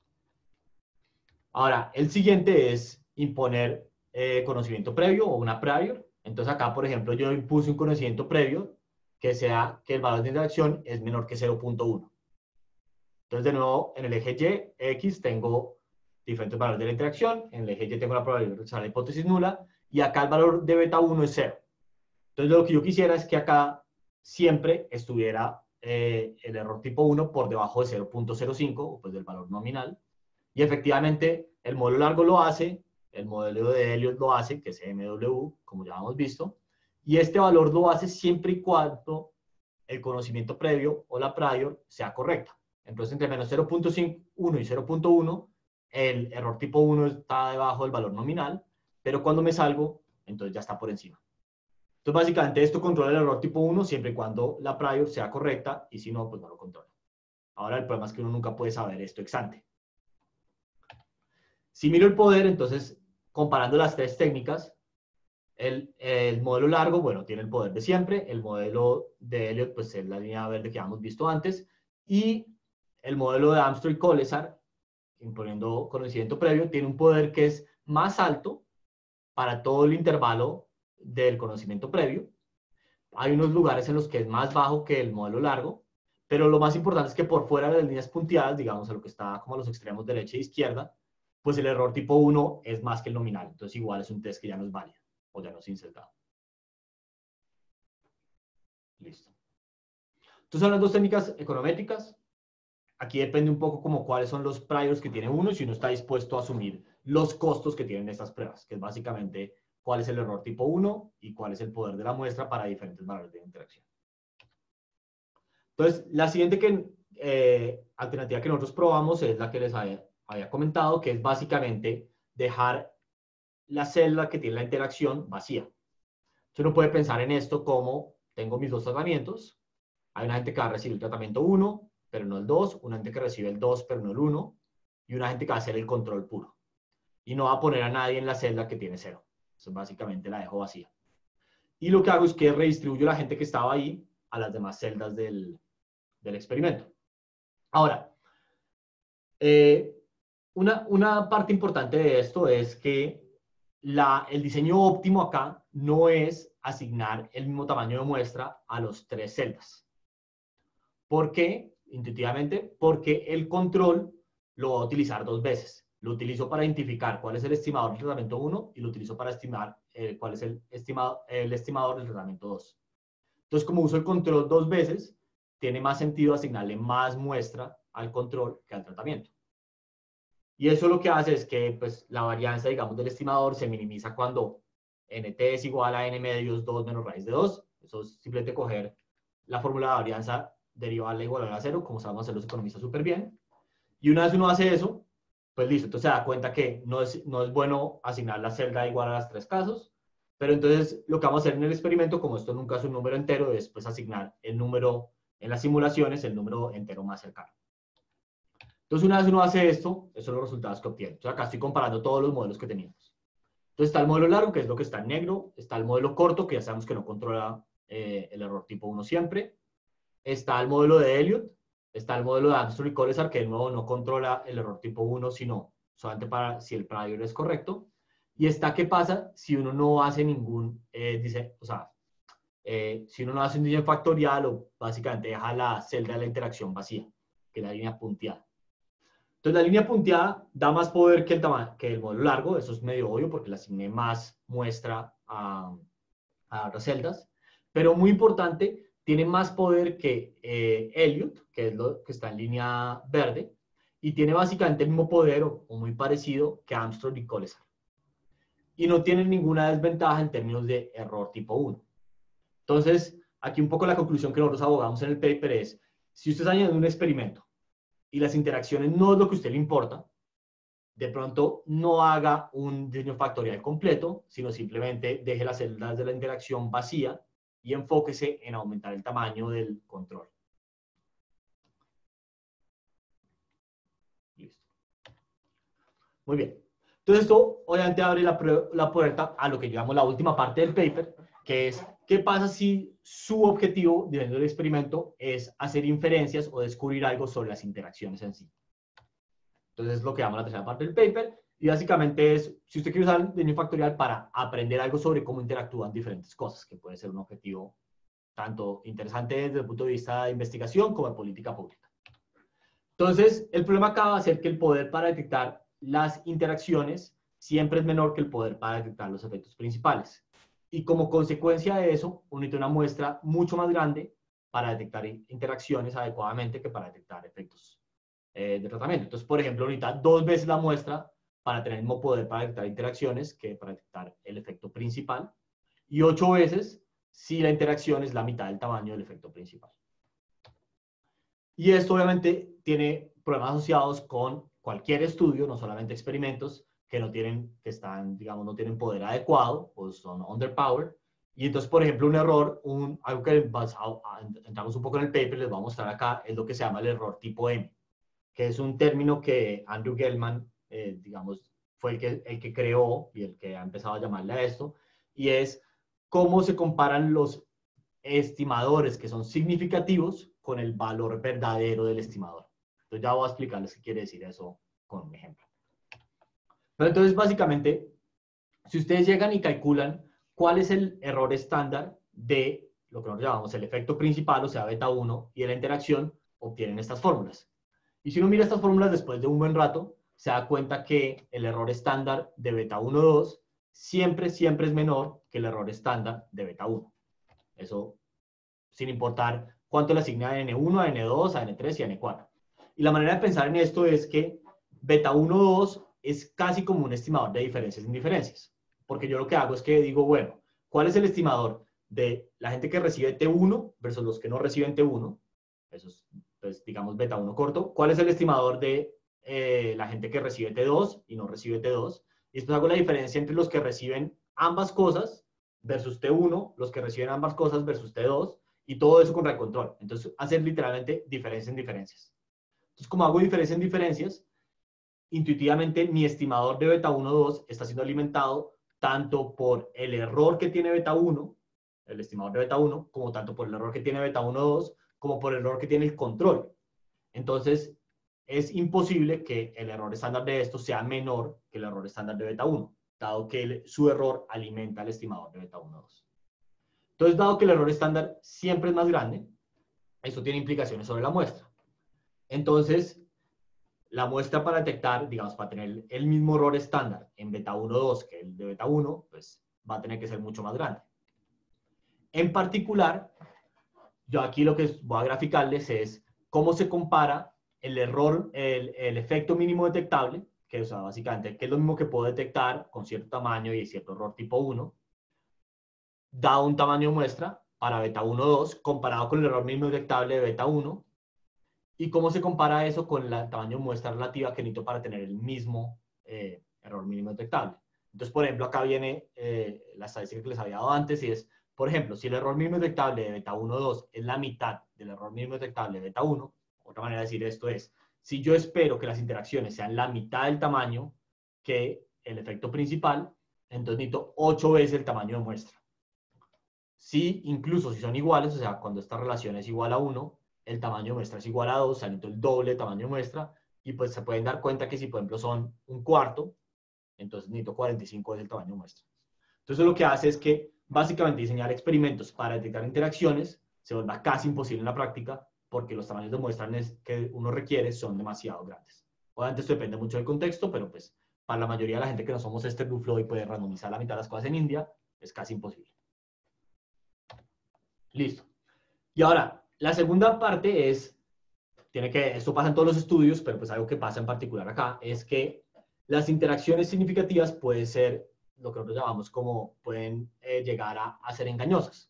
Ahora, el siguiente es imponer eh, conocimiento previo o una prior. Entonces, acá, por ejemplo, yo impuse un conocimiento previo que sea que el valor de interacción es menor que cero punto uno. Entonces, de nuevo, en el eje Y, X, tengo diferentes valores de la interacción. En el eje Y tengo la probabilidad de realizar la hipótesis nula. Y acá el valor de beta uno es cero. Entonces, lo que yo quisiera es que acá siempre estuviera eh, el error tipo uno por debajo de cero punto cero cinco, o pues del valor nominal. Y efectivamente, el modelo largo lo hace, el modelo de Elliott lo hace, que es M W, como ya hemos visto. Y este valor lo hace siempre y cuando el conocimiento previo o la prior sea correcta. Entonces, entre menos cero punto uno y cero punto uno, el error tipo uno está debajo del valor nominal, pero cuando me salgo, entonces ya está por encima. Entonces, básicamente, esto controla el error tipo uno siempre y cuando la prior sea correcta, y si no, pues no lo controla. Ahora, el problema es que uno nunca puede saber esto ex ante. Si miro el poder, entonces, comparando las tres técnicas, el, el modelo largo, bueno, tiene el poder de siempre, el modelo de Elliott, pues es la línea verde que habíamos visto antes, y el modelo de Armstrong y Kolesar, imponiendo conocimiento previo, tiene un poder que es más alto para todo el intervalo del conocimiento previo. Hay unos lugares en los que es más bajo que el modelo largo, pero lo más importante es que por fuera de las líneas punteadas, digamos a lo que está como a los extremos derecha e izquierda, pues el error tipo uno es más que el nominal. Entonces igual es un test que ya no es válido o ya no es insertado. Listo. Entonces son las dos técnicas econométricas. Aquí depende un poco como cuáles son los priors que tiene uno y si uno está dispuesto a asumir los costos que tienen estas pruebas, que es básicamente cuál es el error tipo uno y cuál es el poder de la muestra para diferentes valores de interacción. Entonces, la siguiente que, eh, alternativa que nosotros probamos es la que les había, había comentado, que es básicamente dejar la celda que tiene la interacción vacía. Entonces, uno puede pensar en esto como, tengo mis dos tratamientos, hay una gente que va a recibir el tratamiento uno, pero no el dos, una gente que recibe el dos, pero no el uno, y una gente que va a hacer el control puro. Y no va a poner a nadie en la celda que tiene cero. Entonces, básicamente la dejo vacía. Y lo que hago es que redistribuyo la gente que estaba ahí a las demás celdas del, del experimento. Ahora, eh, una, una parte importante de esto es que la, el diseño óptimo acá no es asignar el mismo tamaño de muestra a los tres celdas. ¿Por qué? Intuitivamente, porque el control lo va a utilizar dos veces. Lo utilizo para identificar cuál es el estimador del tratamiento uno y lo utilizo para estimar eh, cuál es el, estimado, el estimador del tratamiento dos. Entonces, como uso el control dos veces, tiene más sentido asignarle más muestra al control que al tratamiento. Y eso lo que hace es que pues, la varianza, digamos, del estimador se minimiza cuando nt es igual a n medios dos menos raíz de dos. Eso es simplemente coger la fórmula de varianza, derivarla igual a cero, como sabemos hacer los economistas súper bien. Y una vez uno hace eso, pues listo, entonces se da cuenta que no es, no es bueno asignar la celda igual a los tres casos, Pero entonces lo que vamos a hacer en el experimento, como esto nunca es un número entero, es pues asignar el número en las simulaciones, el número entero más cercano. Entonces una vez uno hace esto, esos son los resultados que obtiene. Entonces acá estoy comparando todos los modelos que teníamos. Entonces está el modelo largo, que es lo que está en negro, está el modelo corto, que ya sabemos que no controla eh, el error tipo uno siempre, está el modelo de Elliott, está el modelo de Armstrong y Kolesar, que de nuevo no controla el error tipo uno, sino solamente para si el prior es correcto. Y está qué pasa si uno no hace ningún, eh, dice, o sea, eh, si uno no hace un diseño factorial o básicamente deja la celda de la interacción vacía, que es la línea punteada. Entonces la línea punteada da más poder que el, tamaño, que el modelo largo, eso es medio obvio porque le asigné más muestra a, a las celdas, pero muy importante, tiene más poder que eh, Elliott, que es lo que está en línea verde, y tiene básicamente el mismo poder o, o muy parecido que Armstrong y Kolesar. Y no tienen ninguna desventaja en términos de error tipo uno. Entonces, aquí un poco la conclusión que nosotros abogamos en el paper es, si usted está añadiendo un experimento y las interacciones no es lo que a usted le importa, de pronto no haga un diseño factorial completo, sino simplemente deje las celdas de la interacción vacía y enfóquese en aumentar el tamaño del control. Listo. Muy bien. Entonces esto obviamente abre la, la puerta a lo que llamamos la última parte del paper, que es qué pasa si su objetivo dentro del experimento es hacer inferencias o descubrir algo sobre las interacciones en sí. Entonces es lo que llamamos la tercera parte del paper, y básicamente es, si usted quiere usar el diseño factorial para aprender algo sobre cómo interactúan diferentes cosas, que puede ser un objetivo tanto interesante desde el punto de vista de investigación como de política pública. Entonces, el problema acá va a ser que el poder para detectar las interacciones siempre es menor que el poder para detectar los efectos principales. Y como consecuencia de eso, uno necesita una muestra mucho más grande para detectar interacciones adecuadamente que para detectar efectos eh, de tratamiento. Entonces, por ejemplo, necesita dos veces la muestra para tener el mismo poder para detectar interacciones que para detectar el efecto principal, y ocho veces si la interacción es la mitad del tamaño del efecto principal. Y esto obviamente tiene problemas asociados con cualquier estudio, no solamente experimentos, que no tienen, que están, digamos, no tienen poder adecuado, o son underpowered. Y entonces, por ejemplo, un error, un, algo que basado, entramos un poco en el paper, les voy a mostrar acá, es lo que se llama el error tipo M, que es un término que Andrew Gelman, eh, digamos, fue el que, el que creó y el que ha empezado a llamarle a esto, y es cómo se comparan los estimadores que son significativos con el valor verdadero del estimador. Entonces ya voy a explicarles qué quiere decir eso con un ejemplo. Pero entonces básicamente, si ustedes llegan y calculan cuál es el error estándar de lo que nosotros llamamos el efecto principal, o sea, beta uno, y de la interacción, obtienen estas fórmulas. Y si uno mira estas fórmulas después de un buen rato, se da cuenta que el error estándar de beta uno dos siempre, siempre es menor que el error estándar de beta uno. Eso sin importar cuánto le asigna a N uno, a N dos, a N tres y a N cuatro. Y la manera de pensar en esto es que beta uno dos es casi como un estimador de diferencias e indiferencias. Porque yo lo que hago es que digo, bueno, ¿cuál es el estimador de la gente que recibe T uno versus los que no reciben T uno? Eso es, pues, digamos, beta uno corto. ¿Cuál es el estimador de eh, la gente que recibe T dos y no recibe T dos? Y después hago la diferencia entre los que reciben ambas cosas versus T uno, los que reciben ambas cosas versus T dos, y todo eso con recontrol. Entonces, hacer literalmente diferencia en diferencias. Entonces, como hago diferencia en diferencias, intuitivamente mi estimador de beta uno dos está siendo alimentado tanto por el error que tiene beta uno, el estimador de beta uno, como tanto por el error que tiene beta uno dos, como por el error que tiene el control. Entonces, es imposible que el error estándar de esto sea menor que el error estándar de beta uno, dado que el, su error alimenta el estimador de beta uno dos. Entonces, dado que el error estándar siempre es más grande, esto tiene implicaciones sobre la muestra. Entonces, la muestra para detectar, digamos, para tener el mismo error estándar en beta uno dos que el de beta uno, pues va a tener que ser mucho más grande. En particular, yo aquí lo que voy a graficarles es cómo se compara el error, el, el efecto mínimo detectable, que o sea, básicamente, que es lo mismo que puedo detectar con cierto tamaño y cierto error tipo uno, dado un tamaño de muestra para beta uno dos, comparado con el error mínimo detectable de beta uno, y cómo se compara eso con el tamaño de muestra relativa que necesito para tener el mismo eh, error mínimo detectable. Entonces, por ejemplo, acá viene eh, la estadística que les había dado antes y es, por ejemplo, si el error mínimo detectable de beta uno dos es la mitad del error mínimo detectable de beta uno, otra manera de decir esto es, si yo espero que las interacciones sean la mitad del tamaño que el efecto principal, entonces necesito ocho veces el tamaño de muestra. Si incluso si son iguales, o sea, cuando esta relación es igual a uno, el tamaño de muestra es igual a dos, o sea, necesito el doble de tamaño de muestra, y pues se pueden dar cuenta que si, por ejemplo, son un cuarto, entonces necesito cuarenta y cinco veces el tamaño de muestra. Entonces lo que hace es que básicamente diseñar experimentos para detectar interacciones se vuelva casi imposible en la práctica porque los tamaños de muestra que uno requiere son demasiado grandes. Obviamente esto depende mucho del contexto, pero pues para la mayoría de la gente que no somos Esther Duflo y puede randomizar la mitad de las cosas en India, es casi imposible. Listo. Y ahora, la segunda parte es, tiene que, esto pasa en todos los estudios, pero pues algo que pasa en particular acá, es que las interacciones significativas pueden ser lo que nosotros llamamos como, pueden eh, llegar a, a ser engañosas.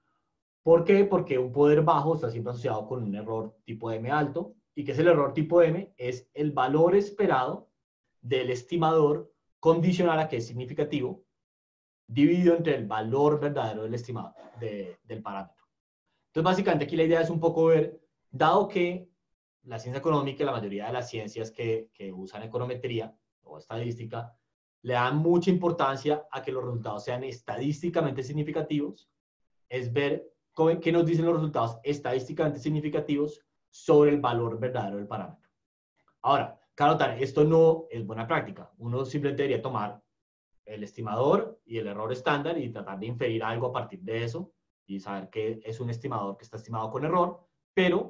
¿Por qué? Porque un poder bajo está siempre asociado con un error tipo M alto. ¿Y qué es el error tipo M? Es el valor esperado del estimador condicional a que es significativo, dividido entre el valor verdadero del estimado, de, del parámetro. Entonces, básicamente aquí la idea es un poco ver, dado que la ciencia económica y la mayoría de las ciencias que, que usan econometría o estadística, le dan mucha importancia a que los resultados sean estadísticamente significativos, es ver cómo, qué nos dicen los resultados estadísticamente significativos sobre el valor verdadero del parámetro. Ahora, claro, esto no es buena práctica. Uno simplemente debería tomar el estimador y el error estándar y tratar de inferir algo a partir de eso y saber que es un estimador que está estimado con error, pero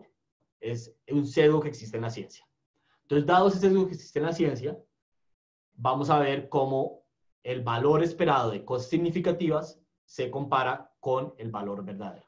es un sesgo que existe en la ciencia. Entonces, dado ese sesgo que existe en la ciencia, vamos a ver cómo el valor esperado de cosas significativas se compara con el valor verdadero.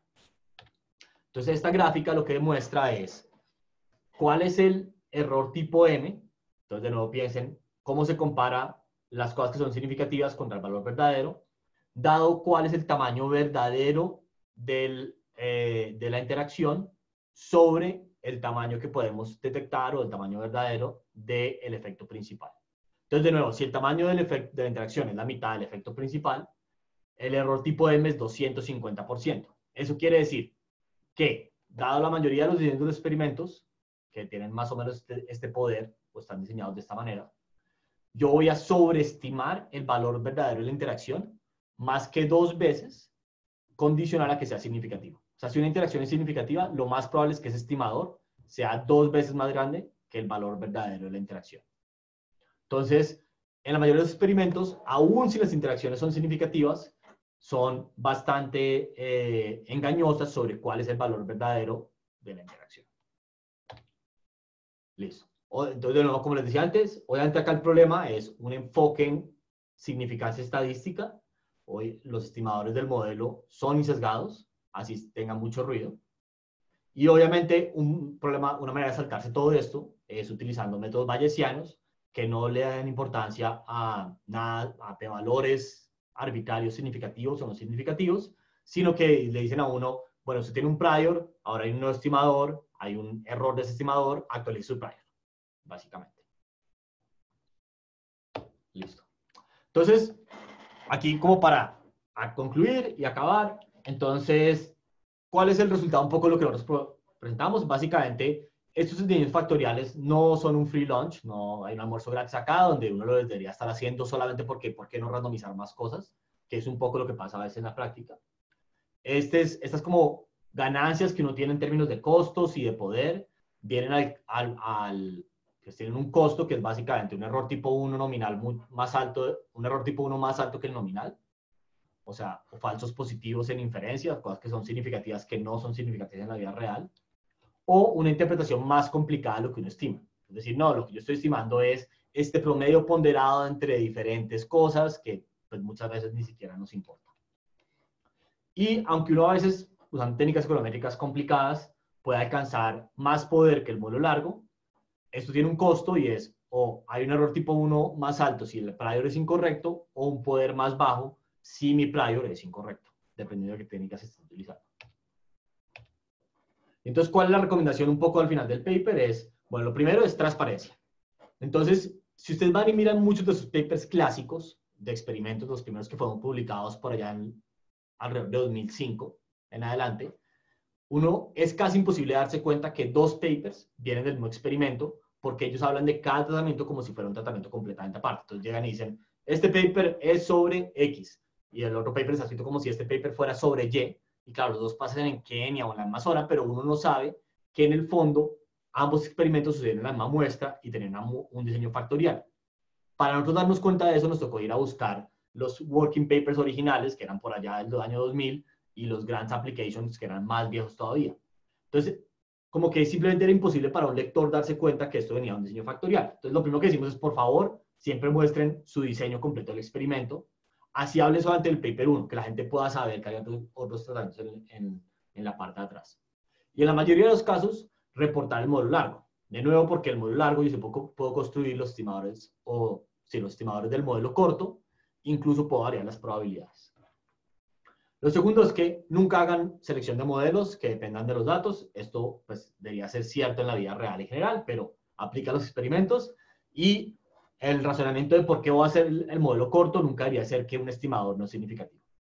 Entonces, esta gráfica lo que demuestra es cuál es el error tipo M. Entonces, de nuevo piensen cómo se compara las cosas que son significativas contra el valor verdadero, dado cuál es el tamaño verdadero del, eh, de la interacción sobre el tamaño que podemos detectar o el tamaño verdadero del efecto principal. Entonces, de nuevo, si el tamaño del efecto, de la interacción es la mitad del efecto principal, el error tipo M es doscientos cincuenta por ciento. Eso quiere decir que, dado la mayoría de los diseños de los experimentos, que tienen más o menos este, este poder, o están diseñados de esta manera, yo voy a sobreestimar el valor verdadero de la interacción más que dos veces, condicional a que sea significativo. O sea, si una interacción es significativa, lo más probable es que ese estimador sea dos veces más grande que el valor verdadero de la interacción. Entonces, en la mayoría de los experimentos, aun si las interacciones son significativas, son bastante eh, engañosas sobre cuál es el valor verdadero de la interacción. Listo. Entonces, de nuevo, como les decía antes, obviamente acá el problema es un enfoque en significancia estadística. Hoy los estimadores del modelo son insesgados, así tengan mucho ruido. Y obviamente un problema, una manera de saltarse todo esto es utilizando métodos bayesianos que no le dan importancia a nada, a valores arbitrarios significativos o no significativos, sino que le dicen a uno, bueno, usted tiene un prior, ahora hay un nuevo estimador, hay un error de ese estimador, actualice su prior, básicamente. Listo. Entonces, aquí como para concluir y acabar, entonces, ¿cuál es el resultado? Un poco lo que nosotros presentamos. Básicamente, estos diseños factoriales no son un free lunch, no hay un almuerzo gratis acá donde uno lo debería estar haciendo solamente porque, ¿por qué no randomizar más cosas? Que es un poco lo que pasa a veces en la práctica. Este es, estas como ganancias que uno tiene en términos de costos y de poder, vienen al, al, al que tienen un costo que es básicamente un error tipo uno nominal muy, más alto, un error tipo uno más alto que el nominal. O sea, o falsos positivos en inferencias, cosas que son significativas que no son significativas en la vida real, o una interpretación más complicada de lo que uno estima. Es decir, no, lo que yo estoy estimando es este promedio ponderado entre diferentes cosas que pues, muchas veces ni siquiera nos importa. Y aunque uno a veces, usando técnicas econométricas complicadas, puede alcanzar más poder que el modelo largo, esto tiene un costo y es o hay un error tipo uno más alto si el prior es incorrecto, o un poder más bajo si mi prior es incorrecto, dependiendo de qué técnicas se esté utilizando. Entonces, ¿cuál es la recomendación un poco al final del paper? Es, bueno, lo primero es transparencia. Entonces, si ustedes van y miran muchos de sus papers clásicos, de experimentos, los primeros que fueron publicados por allá en alrededor de dos mil cinco en adelante, uno es casi imposible darse cuenta que dos papers vienen del mismo experimento, porque ellos hablan de cada tratamiento como si fuera un tratamiento completamente aparte. Entonces llegan y dicen, este paper es sobre X, y el otro paper está escrito como si este paper fuera sobre Y, y claro, los dos pasan en Kenia o en la Amazonas, pero uno no sabe que en el fondo ambos experimentos suceden en la misma muestra y tienen una, un diseño factorial. Para nosotros darnos cuenta de eso, nos tocó ir a buscar los working papers originales, que eran por allá del año dos mil, y los grants applications, que eran más viejos todavía. Entonces, como que simplemente era imposible para un lector darse cuenta que esto venía de un diseño factorial. Entonces, lo primero que decimos es, por favor, siempre muestren su diseño completo del experimento. Así hablen solamente del paper uno, que la gente pueda saber que hay otros, otros tratamientos en, en, en la parte de atrás. Y en la mayoría de los casos, reportar el módulo largo. De nuevo, porque el módulo largo yo se puedo, puedo construir los estimadores, o sí, los estimadores del modelo corto, incluso puedo variar las probabilidades. Lo segundo es que nunca hagan selección de modelos que dependan de los datos. Esto pues, debería ser cierto en la vida real en general, pero aplica a los experimentos. Y el razonamiento de por qué voy a hacer el modelo corto nunca debería ser que un estimador no es significativo.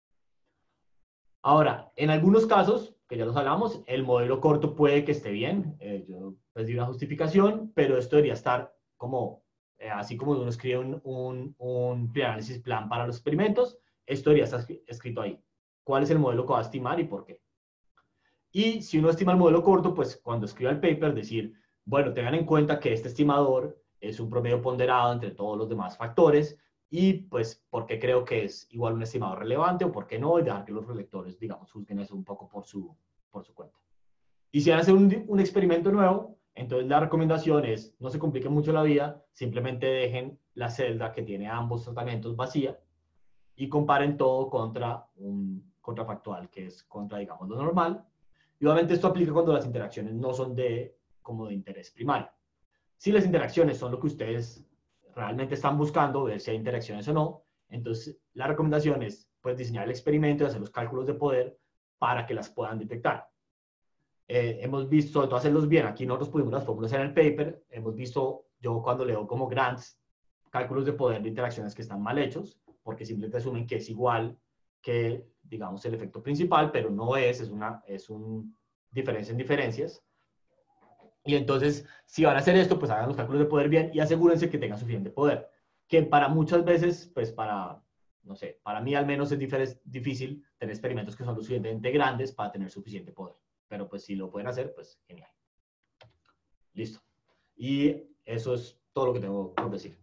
Ahora, en algunos casos, que ya los hablamos, el modelo corto puede que esté bien. Eh, yo les di una justificación, pero esto debería estar como, eh, así como uno escribe un, un, un pre-análisis plan para los experimentos, esto debería estar escrito ahí. ¿Cuál es el modelo que va a estimar y por qué? Y si uno estima el modelo corto, pues cuando escriba el paper, decir, bueno, tengan en cuenta que este estimador es un promedio ponderado entre todos los demás factores y pues por qué creo que es igual un estimador relevante o por qué no, y dejar que los lectores, digamos, juzguen eso un poco por su, por su cuenta. Y si van a hacer un, un experimento nuevo, entonces la recomendación es no se compliquen mucho la vida, simplemente dejen la celda que tiene ambos tratamientos vacía y comparen todo contra un contrafactual que es contra, digamos, lo normal. Y obviamente esto aplica cuando las interacciones no son de, como de interés primario. Si las interacciones son lo que ustedes realmente están buscando, ver si hay interacciones o no, entonces la recomendación es pues, diseñar el experimento y hacer los cálculos de poder para que las puedan detectar. Eh, hemos visto, sobre todo hacerlos bien, aquí nosotros pusimos las fórmulas en el paper, hemos visto, yo cuando leo como grants, cálculos de poder de interacciones que están mal hechos, porque simplemente asumen que es igual que, digamos, el efecto principal, pero no es, es una es un diferencia en diferencias. Y entonces, si van a hacer esto, pues hagan los cálculos de poder bien y asegúrense que tengan suficiente poder. Que para muchas veces, pues para, no sé, para mí al menos es difícil tener experimentos que son lo suficientemente grandes para tener suficiente poder. Pero pues si lo pueden hacer, pues genial. Listo. Y eso es todo lo que tengo por decir.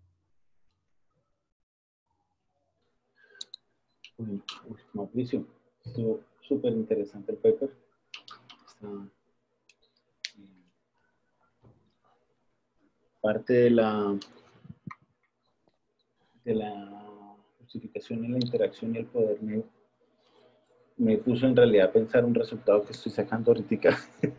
Uy, Mauricio, estuvo súper interesante el paper. Está, eh, parte de la, de la justificación y la interacción y el poder me, me puso en realidad a pensar un resultado que estoy sacando ahorita.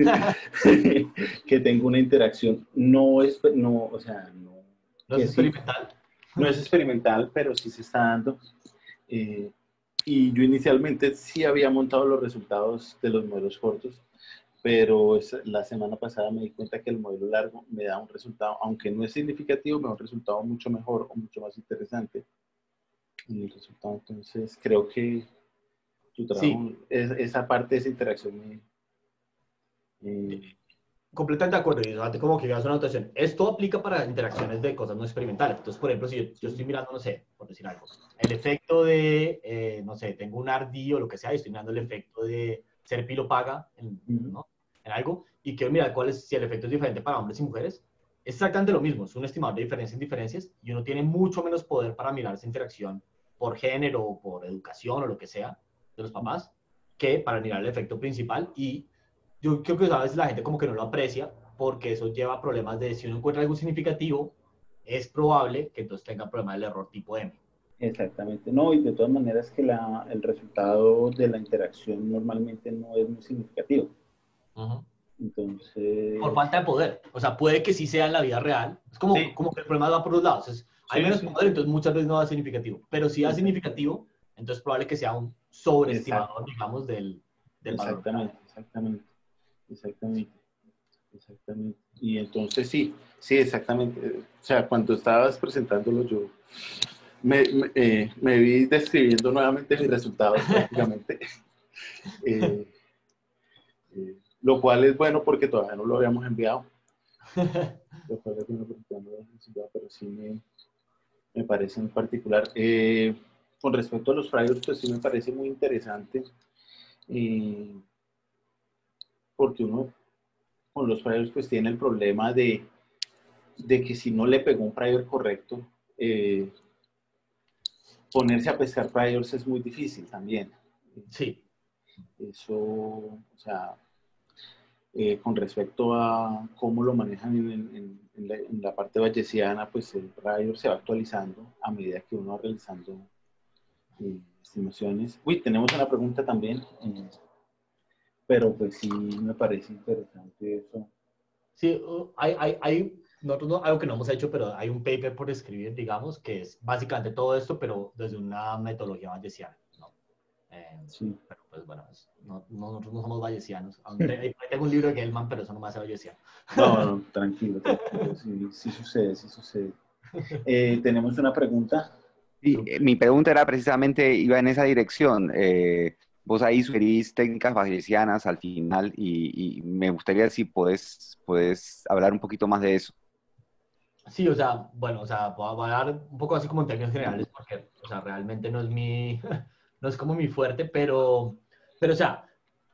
Que tengo una interacción, no es, no, o sea, no, ¿No es experimental? Sí, no es experimental, pero sí se está dando. Eh, y yo inicialmente sí había montado los resultados de los modelos cortos, pero esa, la semana pasada me di cuenta que el modelo largo me da un resultado, aunque no es significativo, me da un resultado mucho mejor o mucho más interesante en el resultado. Entonces creo que tu trabajo, Sí. es, esa parte de esa interacción me... me Completamente de acuerdo, y antes como que hagas una anotación. Esto aplica para interacciones de cosas no experimentales. Entonces, por ejemplo, si yo, yo estoy mirando, no sé, por decir algo, el efecto de, eh, no sé, tengo un ardillo o lo que sea, y estoy mirando el efecto de ser pilopaga en, ¿no? en algo, y quiero mirar cuál es, si el efecto es diferente para hombres y mujeres, es exactamente lo mismo, es un estimador de diferencias en diferencias, y uno tiene mucho menos poder para mirar esa interacción por género o por educación o lo que sea de los papás, que para mirar el efecto principal. Y yo creo que a veces la gente como que no lo aprecia porque eso lleva a problemas de si uno encuentra algo significativo, es probable que entonces tenga problemas del error tipo M. Exactamente, no, y de todas maneras que la, el resultado de la interacción normalmente no es muy significativo. Uh-huh. Entonces... Por falta de poder. O sea, puede que sí sea en la vida real. Es como, sí. como que el problema va por los lados. Es, hay sí, menos sí. poder, entonces muchas veces no da significativo. Pero si da significativo, entonces es probable que sea un sobreestimador, digamos, del, del valor. Exactamente, exactamente, exactamente, exactamente. Y entonces sí, sí, exactamente. O sea, cuando estabas presentándolo yo me, me, eh, me vi describiendo nuevamente mis resultados prácticamente. Eh, eh, lo cual es bueno porque todavía no lo habíamos enviado. Lo cual es bueno porque todavía no lo habíamos enviado, pero sí me, me parece en particular. Eh, con respecto a los flyers, pues sí me parece muy interesante. Eh, porque uno con los flyers pues tiene el problema de, de que si no le pegó un flyer correcto, eh, ponerse a pescar flyers es muy difícil también. Sí. Eso, o sea, eh, con respecto a cómo lo manejan en, en, en, la, en la parte bayesiana, pues el flyer se va actualizando a medida que uno va realizando eh, estimaciones. Uy, tenemos una pregunta también, eh, pero pues sí me parece interesante eso. Sí, uh, hay, hay, hay nosotros no, algo que no hemos hecho, pero hay un paper por escribir, digamos, que es básicamente todo esto, pero desde una metodología bayesiana, ¿no? Eh, Sí. pero pues bueno, es, no, no, nosotros no somos bayesianos. Aunque hay, tengo un libro de Gelman, pero eso no me hace bayesiano. No, no, tranquilo, tranquilo, sí, sí sucede, sí sucede. Eh, tenemos una pregunta. Sí, eh, mi pregunta era precisamente, iba en esa dirección. Eh, vos ahí sugerís técnicas bayesianas al final y, y me gustaría si podés, podés hablar un poquito más de eso. Sí, o sea, bueno, o sea, voy a voy a hablar un poco así como en términos generales, porque, o sea, realmente no es mi, no es como mi fuerte, pero, pero, o sea,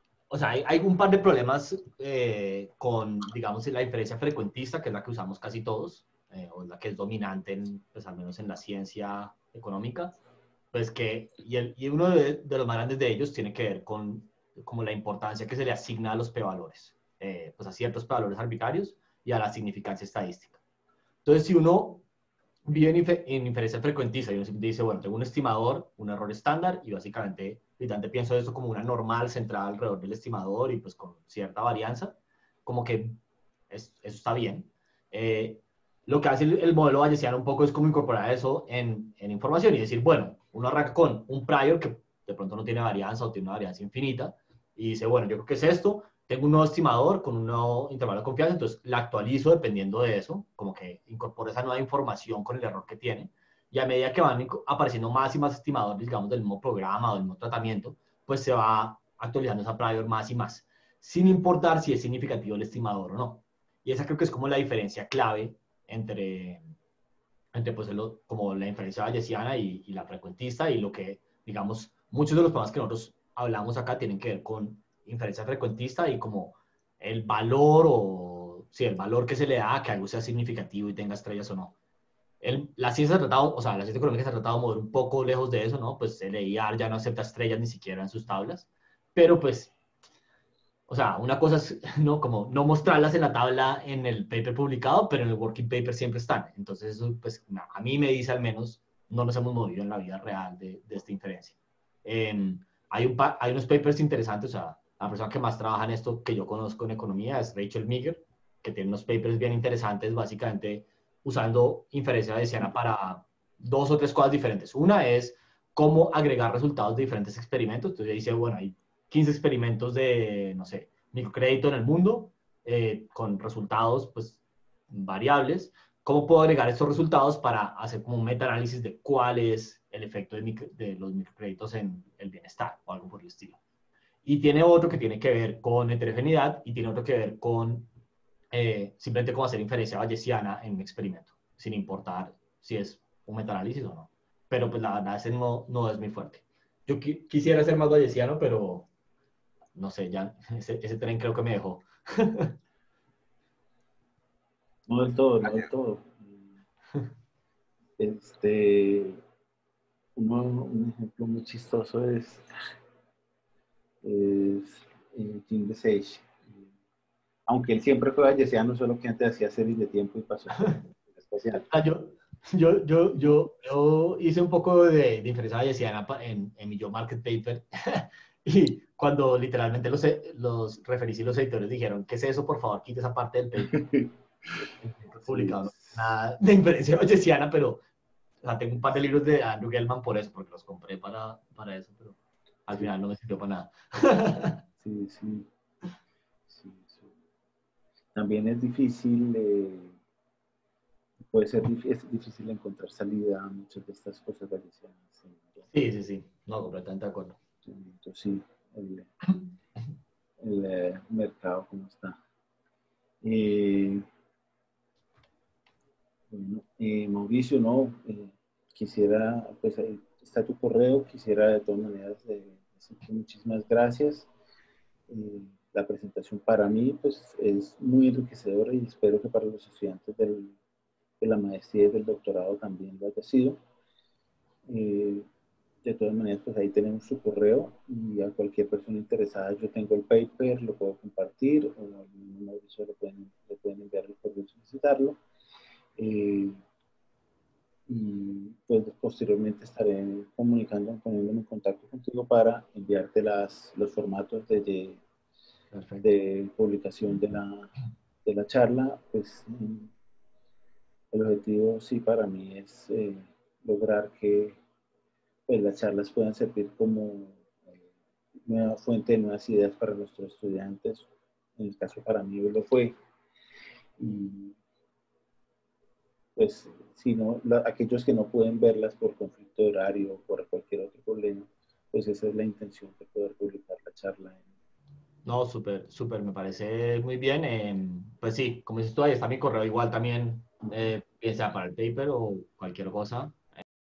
o sea, hay, hay un par de problemas eh, con, digamos, la diferencia frecuentista, que es la que usamos casi todos, eh, o la que es dominante, en, pues al menos en la ciencia económica, pues que, y, el, y uno de, de, los más grandes de ellos tiene que ver con como la importancia que se le asigna a los p-valores, eh, pues a ciertos p-valores arbitrarios y a la significancia estadística. Entonces, si uno vive en, infer en inferencia frecuentista y uno dice, bueno, tengo un estimador, un error estándar, y básicamente, literalmente pienso esto como una normal centrada alrededor del estimador y pues con cierta varianza, como que es, eso está bien. Eh, lo que hace el, el modelo bayesiano un poco es como incorporar eso en, en información y decir, bueno, uno arranca con un prior que de pronto no tiene varianza o tiene una varianza infinita, y dice, bueno, yo creo que es esto, tengo un nuevo estimador con un nuevo intervalo de confianza, entonces la actualizo dependiendo de eso, como que incorporo esa nueva información con el error que tiene, y a medida que van apareciendo más y más estimadores, digamos, del mismo programa o del mismo tratamiento, pues se va actualizando esa prior más y más, sin importar si es significativo el estimador o no. Y esa creo que es como la diferencia clave entre, entre pues, el, como la inferencia bayesiana y, y la frecuentista, y lo que, digamos, muchos de los problemas que nosotros hablamos acá tienen que ver con inferencia frecuentista y como el valor o, sí, el valor que se le da a que algo sea significativo y tenga estrellas o no. El, la ciencia se ha tratado, o sea, la ciencia económica se ha tratado de mover un poco lejos de eso, ¿no? Pues el E I A R ya no acepta estrellas ni siquiera en sus tablas, pero pues, o sea, una cosa es, ¿no? Como no mostrarlas en la tabla en el paper publicado, pero en el working paper siempre están. Entonces, eso, pues, a mí me dice al menos, no nos hemos movido en la vida real de, de esta inferencia. Eh, hay, un hay unos papers interesantes, o sea, la persona que más trabaja en esto que yo conozco en economía es Rachel Meager, que tiene unos papers bien interesantes, básicamente usando inferencia bayesiana para dos o tres cosas diferentes. Una es cómo agregar resultados de diferentes experimentos. Entonces, dice, bueno, hay quince experimentos de, no sé, microcrédito en el mundo, eh, con resultados, pues, variables. ¿Cómo puedo agregar estos resultados para hacer como un metaanálisis de cuál es el efecto de, micro, de los microcréditos en el bienestar o algo por el estilo? Y tiene otro que tiene que ver con heterogeneidad y tiene otro que ver con eh, simplemente cómo hacer inferencia bayesiana en un experimento, sin importar si es un metaanálisis o no. Pero pues la verdad ese no, no es muy fuerte. Yo qui quisiera ser más bayesiano, pero no sé, ya ese, ese tren creo que me dejó. No del todo, no del todo. Este, uno, un ejemplo muy chistoso es, es eh, Jim Desage. Aunque él siempre fue bayesiano, solo que antes hacía series de tiempo y pasó por espacial. Ah, yo, yo, yo, yo, yo hice un poco de, de inferencia bayesiana en, en mi Job Market Paper y cuando literalmente los, los referís y los editores dijeron, ¿qué es eso? Por favor, quite esa parte del paper. El paper publicado no Sí. nada de inferencia bayesiana, pero o sea, tengo un par de libros de Andrew Gelman por eso, porque los compré para, para eso, pero al Sí. final no me sirvió para nada. Sí, sí. Sí, sí. También es difícil, eh, puede ser dif- es difícil encontrar salida a muchas de estas cosas valicianas. Sí, Sí, sí, sí. No, completamente de acuerdo. entonces, sí, el, el eh, mercado cómo está. Eh, bueno, eh, Mauricio, no, eh, quisiera, pues ahí está tu correo, quisiera de todas maneras eh, decirte muchísimas gracias. Eh, la presentación para mí pues es muy enriquecedora y espero que para los estudiantes del, de la maestría y del doctorado también lo haya sido. Eh, de todas maneras, pues ahí tenemos su correo y a cualquier persona interesada yo tengo el paper, lo puedo compartir o al mismo Mauricio le pueden, le pueden enviar el correo y solicitarlo. Eh, y pues posteriormente estaré comunicando, poniéndome en contacto contigo para enviarte las, los formatos de, de, Perfecto. de publicación de la, de la charla. Pues el objetivo sí para mí es eh, lograr que pues, las charlas puedan servir como eh, nueva fuente de nuevas ideas para nuestros estudiantes. En el caso para mí lo fue. Y pues si no, la, aquellos que no pueden verlas por conflicto de horario o por cualquier otro problema, pues esa es la intención de poder publicar la charla. En... No, súper, súper, me parece muy bien. Eh, pues sí, como dices tú, ahí está mi correo igual también, eh, bien sea para el paper o cualquier cosa.